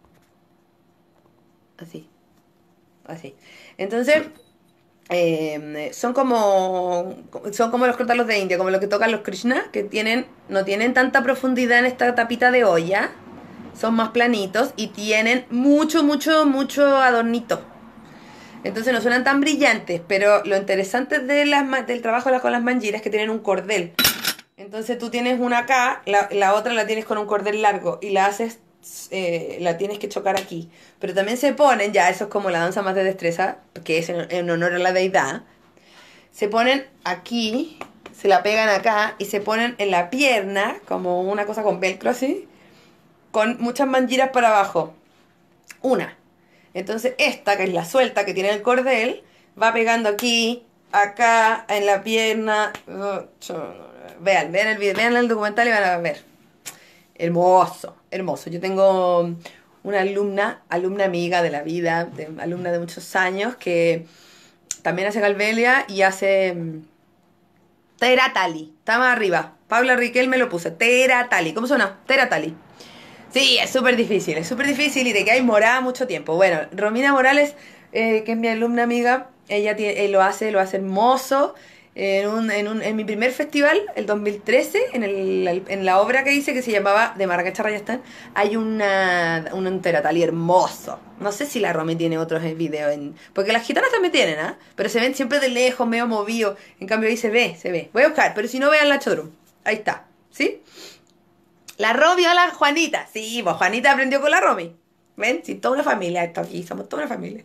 Así. Así. Entonces, eh, son como son como los crótalos de India, como los que tocan los Krishna, que tienen no tienen tanta profundidad en esta tapita de olla. Son más planitos y tienen mucho, mucho, mucho adornito. Entonces no suenan tan brillantes, pero lo interesante de las, del trabajo con las mangiras es que tienen un cordel. Entonces tú tienes una acá, la, la otra la tienes con un cordel largo y la haces, eh, la tienes que chocar aquí. Pero también se ponen, ya eso es como la danza más de destreza, que es en, en honor a la deidad. Se ponen aquí, se la pegan acá y se ponen en la pierna, como una cosa con velcro así, con muchas mangiras para abajo. Una. Entonces esta, que es la suelta, que tiene el cordel, va pegando aquí, acá, en la pierna. Vean, vean el video, vean el documental y van a ver. Hermoso, hermoso. Yo tengo una alumna, alumna amiga de la vida, de, alumna de muchos años, que también hace Galvelia y hace Teratali. Está más arriba. Paula Riquel me lo puse. Teratali. ¿Cómo suena? Teratali. Sí, es súper difícil, es súper difícil y te quedáis morada mucho tiempo. Bueno, Romina Morales, eh, que es mi alumna amiga, ella tiene, eh, lo hace, lo hace hermoso. En, un, en, un, en mi primer festival, el dos mil trece, en, el, en la obra que hice, que se llamaba De Marrakech a Rayastán, hay una, un Teratali hermoso. No sé si la Romy tiene otros videos, en, porque las gitanas también tienen, ¿ah? ¿eh? Pero se ven siempre de lejos, medio movidos. En cambio ahí se ve, se ve. Voy a buscar, pero si no, vean la Chodrum. Ahí está, ¿sí? La Romy o la Juanita. Sí, pues Juanita aprendió con la Romy. ¿Ven? Sí, toda una familia esto aquí. Somos toda una familia.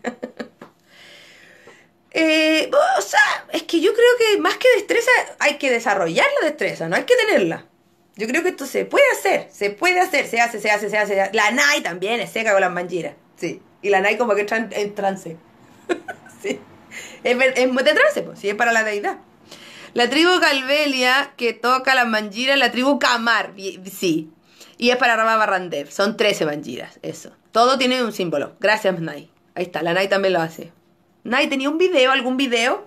eh, o sea, es que yo creo que más que destreza hay que desarrollar la destreza, no hay que tenerla. Yo creo que esto se puede hacer. Se puede hacer. Se hace, se hace, se hace. Se hace. La Nai también es seca con las mangiras. Sí. Y la Nai como que entra en, en trance. Sí. Es, es de trance, pues. Sí, es para la deidad. La tribu Galvelia, que toca las mangiras, la tribu Kamar, sí. Y es para Baba Randev. Son trece mangiras, eso. Todo tiene un símbolo. Gracias, Nai. Ahí está, la Nai también lo hace. Nai, ¿tenía un video, algún video?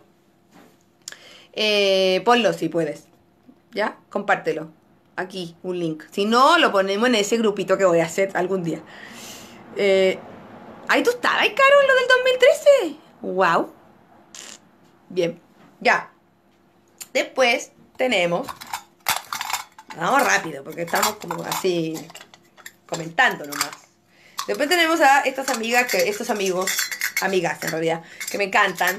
Eh, ponlo si puedes. ¿Ya? Compártelo. Aquí, un link. Si no, lo ponemos en ese grupito que voy a hacer algún día. Eh, ¿Ahí tú estabas, Caro, en lo del dos mil trece? ¡Wow! Bien, ya. Después tenemos... Vamos rápido, porque estamos como así comentando nomás. Después tenemos a estas amigas, que estos amigos, amigas en realidad, que me encantan.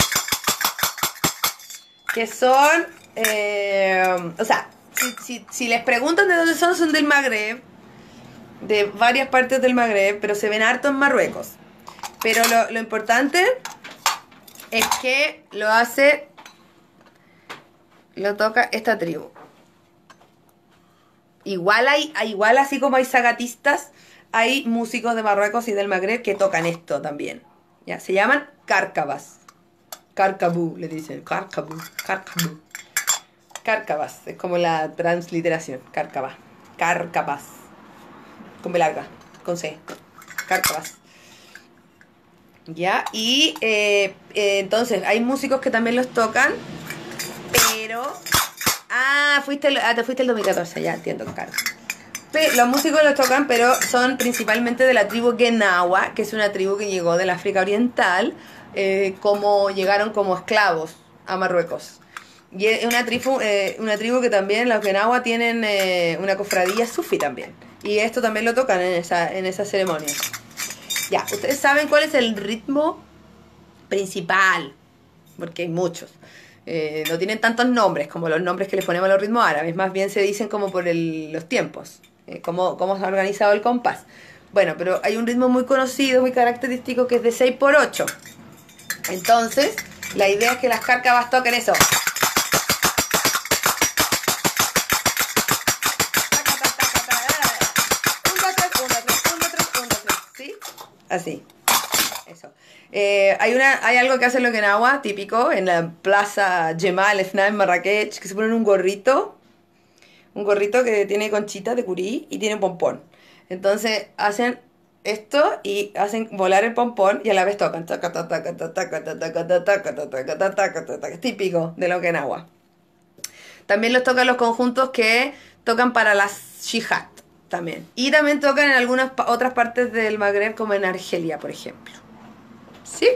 Que son... Eh, o sea, si, si, si les preguntan de dónde son, son del Magreb. De varias partes del Magreb, pero se ven harto en Marruecos. Pero lo, lo importante es que lo hace... Lo toca esta tribu. igual hay, hay- igual así como hay zagatistas, hay músicos de Marruecos y del Magreb que tocan esto también. Ya, se llaman cárcavas. Carcabú, le dicen. Carcabú, carcabú. Cárcavas, es como la transliteración. Cárcava. Cárcavas. Con B larga, con C. Cárcavas. Ya, y eh, eh, entonces hay músicos que también los tocan, pero... Ah, fuiste el- ah, te fuiste el dos mil catorce, ya entiendo, claro. Pe- Los músicos los tocan, pero son principalmente de la tribu Genawa, que es una tribu que llegó del África Oriental, eh, como llegaron como esclavos a Marruecos. Y es una tribu, eh, una tribu que también los Genawa tienen eh, una cofradía sufi también. Y esto también lo tocan en esa, en esa ceremonia. Ya, ustedes saben cuál es el ritmo principal, porque hay muchos. Eh, no tienen tantos nombres como los nombres que les ponemos a los ritmos árabes, más bien se dicen como por el- los tiempos, eh, cómo, cómo se ha organizado el compás. Bueno, pero hay un ritmo muy conocido, muy característico, que es de seis por ocho. Entonces, la idea es que las cárcavas toquen eso. Un, dos, tres, un, dos, tres, un, dos, tres, un, dos, tres. ¿Sí? Así. Eso. Eh, hay, una, hay algo que hacen los Genawa, típico, en la plaza Jemal Efna en Marrakech, que se ponen un gorrito, un gorrito que tiene conchita de curí y tiene pompón. Entonces hacen esto y hacen volar el pompón y a la vez tocan. Taca, taca, taca, taca, taca, taca, taca, taca, taca, taca, taca, taca. Es típico de los Genawa. También los tocan los conjuntos que tocan para las shihad también. Y también tocan en algunas pa- otras partes del Magreb, como en Argelia, por ejemplo. ¿Sí?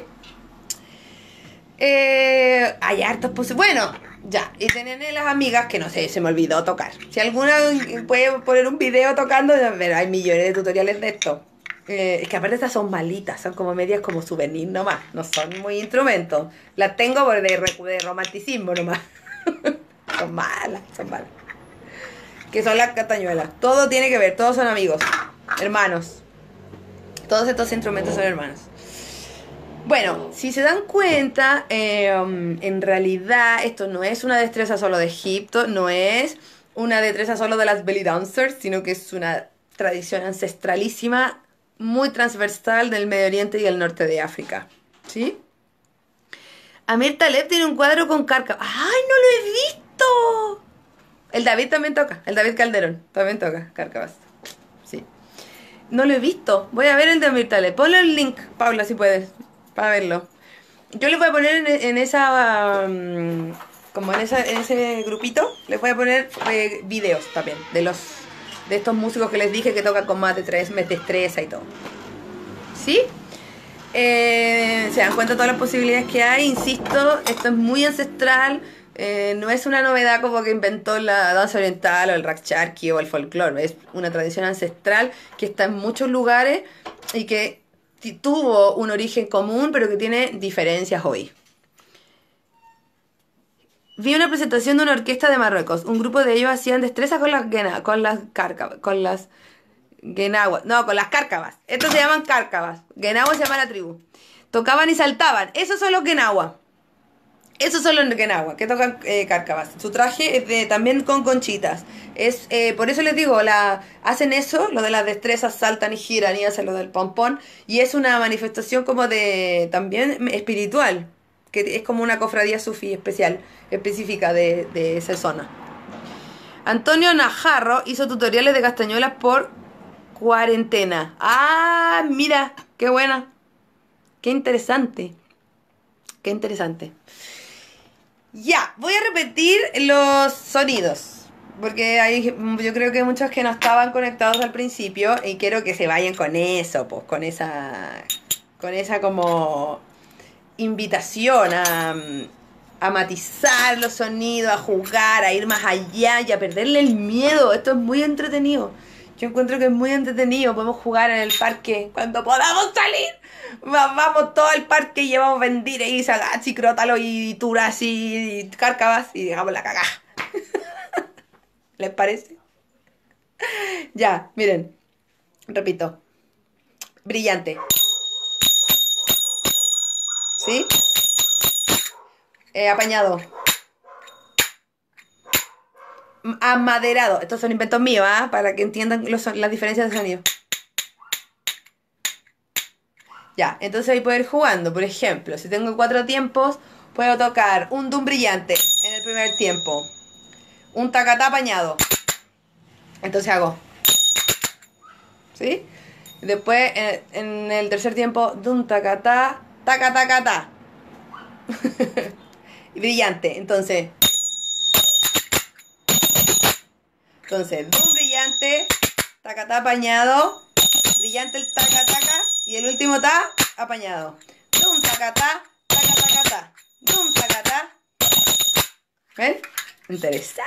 Eh, hay hartos posibles. Bueno, ya. Y tienen las amigas que no sé, se me olvidó tocar. Si alguna puede poner un video tocando, pero hay millones de tutoriales de esto. Eh, es que aparte estas son malitas, son como medias como souvenir nomás. No son muy instrumentos. Las tengo por de, de romanticismo nomás. Son malas, son malas. Que son las castañuelas. Todo tiene que ver, todos son amigos, hermanos. Todos estos instrumentos son hermanos. Bueno, si se dan cuenta, eh, um, en realidad esto no es una destreza solo de Egipto, no es una destreza solo de las belly dancers, sino que es una tradición ancestralísima, muy transversal del Medio Oriente y el norte de África. ¿Sí? Amir Taleb tiene un cuadro con carca. ¡Ay, no lo he visto! El David también toca, el David Calderón también toca cárcavas. Sí. No lo he visto. Voy a ver el de Amir Taleb. Ponle el link, Paula, si puedes, para verlo. Yo les voy a poner en, en esa... um, como en, esa, en ese grupito, les voy a poner eh, videos también de los de estos músicos que les dije que tocan con más de tres, me destreza y todo. ¿Sí? Eh, se dan cuenta de todas las posibilidades que hay, insisto, esto es muy ancestral, eh, no es una novedad como que inventó la danza oriental o el rakcharki o el folclore, es una tradición ancestral que está en muchos lugares y que ti- tuvo un origen común pero que tiene diferencias hoy. Vi una presentación de una orquesta de Marruecos, un grupo de ellos hacían destrezas con las guena- con las cárcavas, con las Genawa, no, con las cárcavas. Estos se llaman cárcavas. Genawa se llama la tribu. Tocaban y saltaban. Esos son los Genawa. Esos son los Genawa, que tocan eh, cárcavas. Su traje es de, también con conchitas. Es, eh, por eso les digo, la, hacen eso, lo de las destrezas, saltan y giran y hacen lo del pompón. Y es una manifestación como de, también espiritual, que es como una cofradía sufí especial, específica de, de esa zona. Antonio Najarro hizo tutoriales de castañuelas por cuarentena. Ah, mira, qué buena. Qué interesante. Qué interesante. Ya, voy a repetir los sonidos. Porque hay, yo creo que hay muchos que no estaban conectados al principio y quiero que se vayan con eso, pues, con esa, con esa como invitación a, a matizar los sonidos, a jugar, a ir más allá y a perderle el miedo. Esto es muy entretenido. Yo encuentro que es muy entretenido. Podemos jugar en el parque cuando podamos salir. Va- Vamos todo al parque y llevamos vendire y sagachi, crótalo y turas y cárcavas y dejamos la cagada. ¿Les parece? Ya, miren. Repito. Brillante. ¿Sí? Eh, apañado. amaderado. Estos son inventos míos, ¿ah? Para que entiendan los, las diferencias de sonido. Ya, entonces ahí puedo ir jugando. Por ejemplo, si tengo cuatro tiempos, puedo tocar un dum brillante en el primer tiempo. Un tacatá apañado. Entonces hago. ¿Sí? Después, en, en el tercer tiempo, dum tacatá, tacatacatá. Brillante. Entonces. Entonces, dum brillante, tacatá apañado, brillante el tacataca y el último ta apañado. Dum tacatá, tacatacatá, dum tacatá. ¿Ven? Interesante.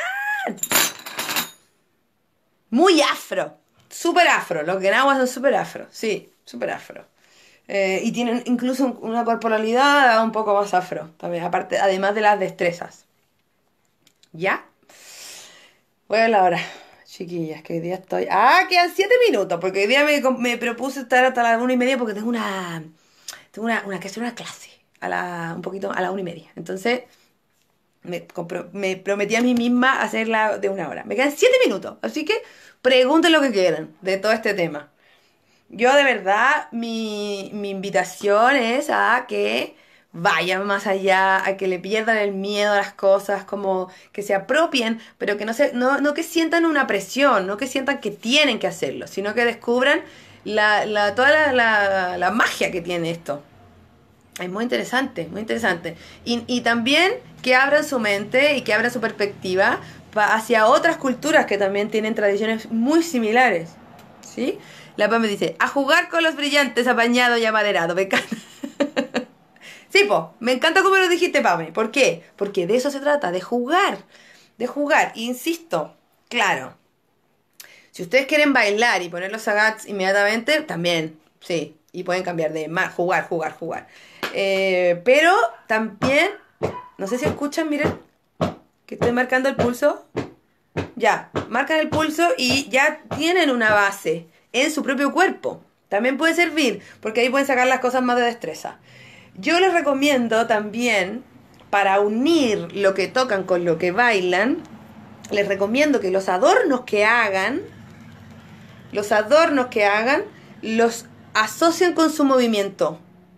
Muy afro. Súper afro. Los guenaguas son súper afro. Sí, súper afro. Eh, y tienen incluso una corporalidad un poco más afro. También, aparte, además de las destrezas. ¿Ya? Voy a la hora, chiquillas, que hoy día estoy... Ah, quedan siete minutos, porque hoy día me, me propuse estar hasta las una y media porque tengo una... Tengo una, una, que hacer una clase a la, un poquito a la una y media. Entonces, me, compro, me prometí a mí misma hacerla de una hora. Me quedan siete minutos, así que pregunten lo que quieran de todo este tema. Yo de verdad, mi, mi invitación es a que vayan más allá, a que le pierdan el miedo a las cosas, como que se apropien, pero que no, se, no, no que sientan una presión, no que sientan que tienen que hacerlo, sino que descubran la, la, toda la, la, la magia que tiene esto. Es muy interesante, muy interesante. Y, y también que abran su mente y que abran su perspectiva hacia otras culturas que también tienen tradiciones muy similares. ¿Sí? La Pam me dice, a jugar con los brillantes apañado y amaderado. Me encanta. Sí, po, me encanta como lo dijiste, Pame. ¿Por qué? Porque de eso se trata, de jugar. De jugar. Insisto, claro. Si ustedes quieren bailar y poner los agats inmediatamente, también, sí. Y pueden cambiar de más, jugar, jugar, jugar. Eh, pero también, no sé si escuchan, miren, que estoy marcando el pulso. Ya, marcan el pulso y ya tienen una base en su propio cuerpo. También puede servir, porque ahí pueden sacar las cosas más de destreza. Yo les recomiendo también, para unir lo que tocan con lo que bailan, les recomiendo que los adornos que hagan, los adornos que hagan, los asocien con su movimiento.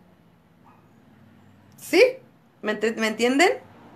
¿Sí? ¿Me, ¿me entienden?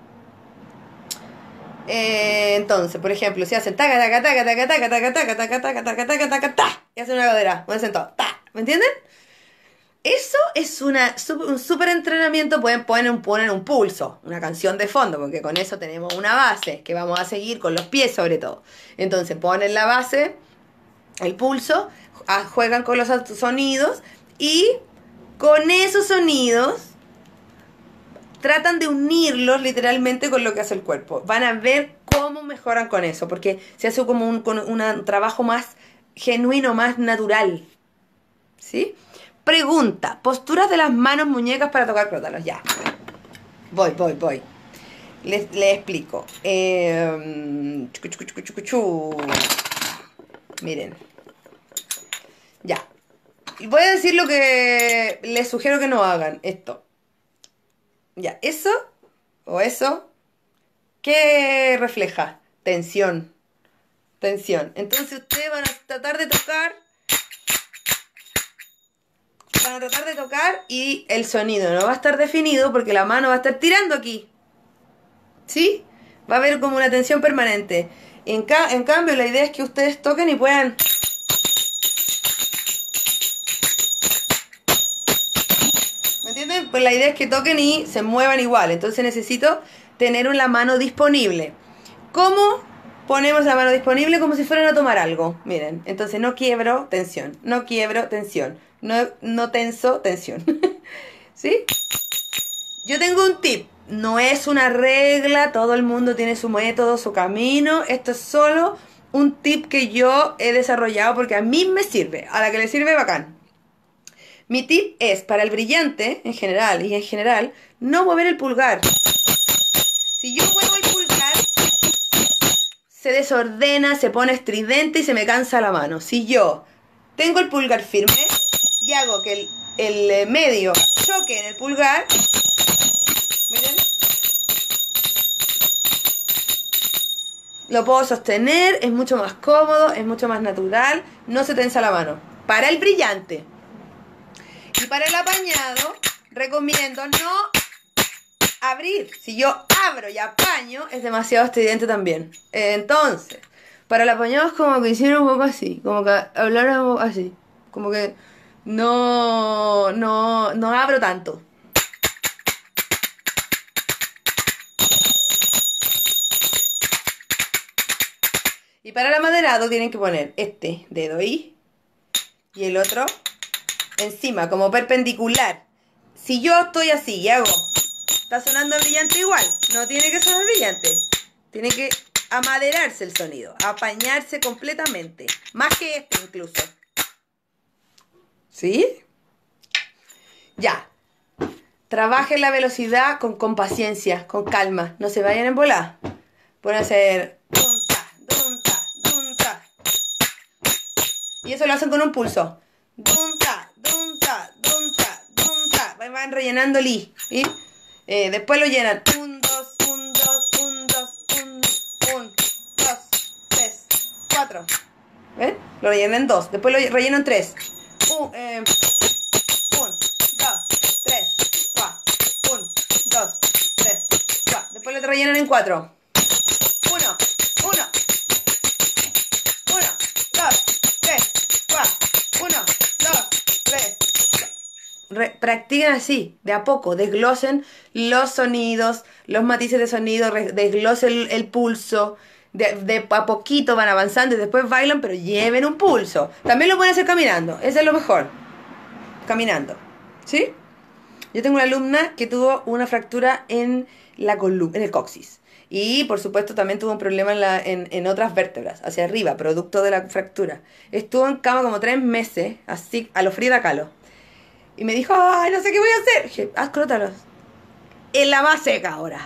Eh, entonces, por ejemplo, si hacen taca taca taca taca taca taca taca taca taca taca taca taca ta y hacen una cadera, un sentado, ta, ¿me entienden? Eso es una, un súper entrenamiento. Pueden poner un, poner un pulso, una canción de fondo, porque con eso tenemos una base que vamos a seguir con los pies sobre todo. Entonces ponen la base, el pulso, juegan con los sonidos y con esos sonidos tratan de unirlos literalmente con lo que hace el cuerpo. Van a ver cómo mejoran con eso, porque se hace como un, con un trabajo más genuino, más natural. ¿Sí? Pregunta, posturas de las manos, muñecas para tocar crótalos. Ya. Voy, voy, voy. Les, les explico. Eh, chucu, chucu, chucu, chucu, chucu. Miren. Ya. Voy a decir lo que les sugiero que no hagan. Esto. Ya. Eso o eso. ¿Qué refleja? Tensión. Tensión. Entonces ustedes van a tratar de tocar... Van a tratar de tocar y el sonido no va a estar definido porque la mano va a estar tirando aquí. ¿Sí? Va a haber como una tensión permanente. En, ca en cambio, la idea es que ustedes toquen y puedan... ¿Me entienden? Pues la idea es que toquen y se muevan igual. Entonces necesito tener la mano disponible. ¿Cómo ponemos la mano disponible? Como si fueran a tomar algo. Miren, entonces no quiebro, tensión. No quiebro, tensión. No, no tenso, tensión. ¿Sí? Yo tengo un tip. No es una regla. Todo el mundo tiene su método, su camino. Esto es solo un tip que yo he desarrollado porque a mí me sirve. A la que le sirve, bacán. Mi tip es, para el brillante, en general, y en general, no mover el pulgar. Si yo muevo el pulgar, se desordena, se pone estridente y se me cansa la mano. Si yo tengo el pulgar firme y hago que el, el medio choque en el pulgar, miren, lo puedo sostener, es mucho más cómodo, es mucho más natural, no se tensa la mano. Para el brillante y para el apañado, recomiendo no abrir. Si yo abro y apaño, es demasiado estridente también. Entonces, para el apañado es como que hicieron un poco así, como que hablaron un poco así, como que no, no, no abro tanto. Y para el amaderado tienen que poner este dedo ahí y el otro encima, como perpendicular. Si yo estoy así y hago, está sonando brillante igual, no tiene que sonar brillante. Tiene que amaderarse el sonido, apañarse completamente, más que este incluso. ¿Sí? Ya. Trabajen la velocidad con, con paciencia, con calma, no se vayan en volar. Pueden hacer dun, ta, dun, ta, dun, ta. Y eso lo hacen con un pulso. Dun, ta, dun, ta, dun, ta, dun, ta. Van rellenando el i. ¿Sí? Eh, después lo llenan. Un, dos, un, dos, un, dos, un, un, dos, tres, cuatro. ¿Ven? Lo rellenan en dos. Después lo rellenan en tres. Un, eh, un, dos, tres, cuatro. Un, dos, tres, cuatro. Después lo rellenan en cuatro. Uno, uno, uno, dos, tres, cuatro. Uno, dos, tres. Re practiquen así, de a poco, desglosen los sonidos, los matices de sonido, desglosen el, el pulso, de, de a poquito van avanzando y después bailan, pero lleven un pulso. También lo pueden hacer caminando, eso es lo mejor, caminando, ¿sí? Yo tengo una alumna que tuvo una fractura en la columna, en el coxis. Y por supuesto también tuvo un problema en, la, en, en otras vértebras, hacia arriba, producto de la fractura. Estuvo en cama como tres meses, así, a lo Frida Kahlo. Y me dijo, ay, no sé qué voy a hacer. Dije, haz crótalos. En la más seca ahora.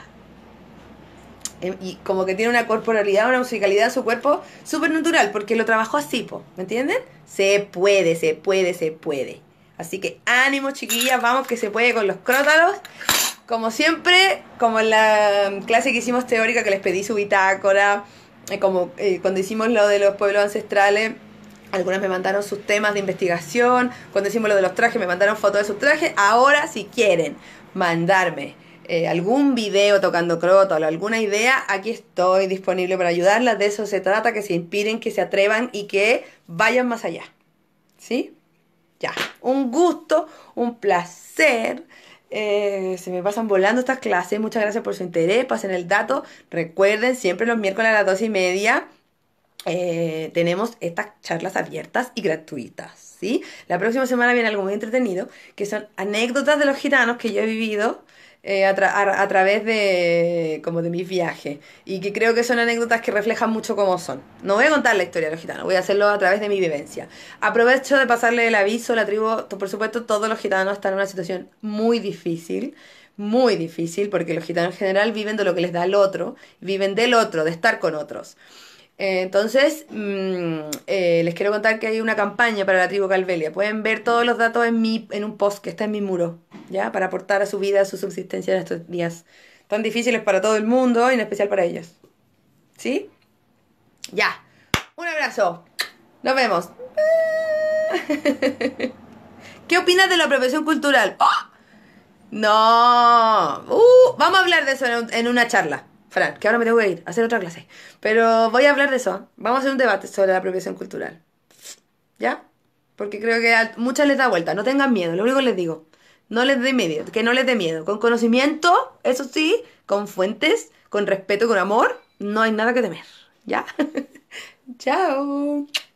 Y como que tiene una corporalidad, una musicalidad en su cuerpo súper natural, porque lo trabajó así, po, ¿me entienden? Se puede, se puede, se puede. Así que ánimo, chiquillas, vamos que se puede con los crótalos. Como siempre, como en la clase que hicimos teórica, que les pedí su bitácora, eh, como eh, cuando hicimos lo de los pueblos ancestrales, algunas me mandaron sus temas de investigación, cuando hicimos lo de los trajes me mandaron fotos de sus trajes. Ahora, si quieren mandarme eh, algún video tocando crótalo, alguna idea, aquí estoy disponible para ayudarlas. De eso se trata, que se inspiren, que se atrevan y que vayan más allá. ¿Sí? Ya, un gusto, un placer. Eh, se me pasan volando estas clases. Muchas gracias por su interés. Pasen el dato. Recuerden, siempre los miércoles a las dos y media eh, tenemos estas charlas abiertas y gratuitas, ¿sí? La próxima semana viene algo muy entretenido, que son anécdotas de los gitanos que yo he vivido eh, a, tra a, a través de, como de mis viajes, y que creo que son anécdotas que reflejan mucho cómo son. No voy a contar la historia de los gitanos, voy a hacerlo a través de mi vivencia. Aprovecho de pasarle el aviso, la tribu, por supuesto todos los gitanos están en una situación muy difícil, muy difícil, porque los gitanos en general viven de lo que les da el otro, viven del otro, de estar con otros. Eh, entonces, mmm, eh, les quiero contar que hay una campaña para la tribu Calvelia. Pueden ver todos los datos en, mi, en un post que está en mi muro, ¿ya? Para aportar a su vida, a su subsistencia en estos días tan difíciles para todo el mundo y en especial para ellos. ¿Sí? Ya. Un abrazo. Nos vemos. ¿Qué opinas de la apropiación cultural? ¡Oh! No. Uh, vamos a hablar de eso en, en una charla, Fran, que ahora me tengo que ir a hacer otra clase. Pero voy a hablar de eso. Vamos a hacer un debate sobre la apropiación cultural. ¿Ya? Porque creo que a muchas les da vuelta. No tengan miedo, lo único que les digo. No les dé miedo, que no les dé miedo. Con conocimiento, eso sí, con fuentes, con respeto, con amor, no hay nada que temer. ¿Ya? Chao.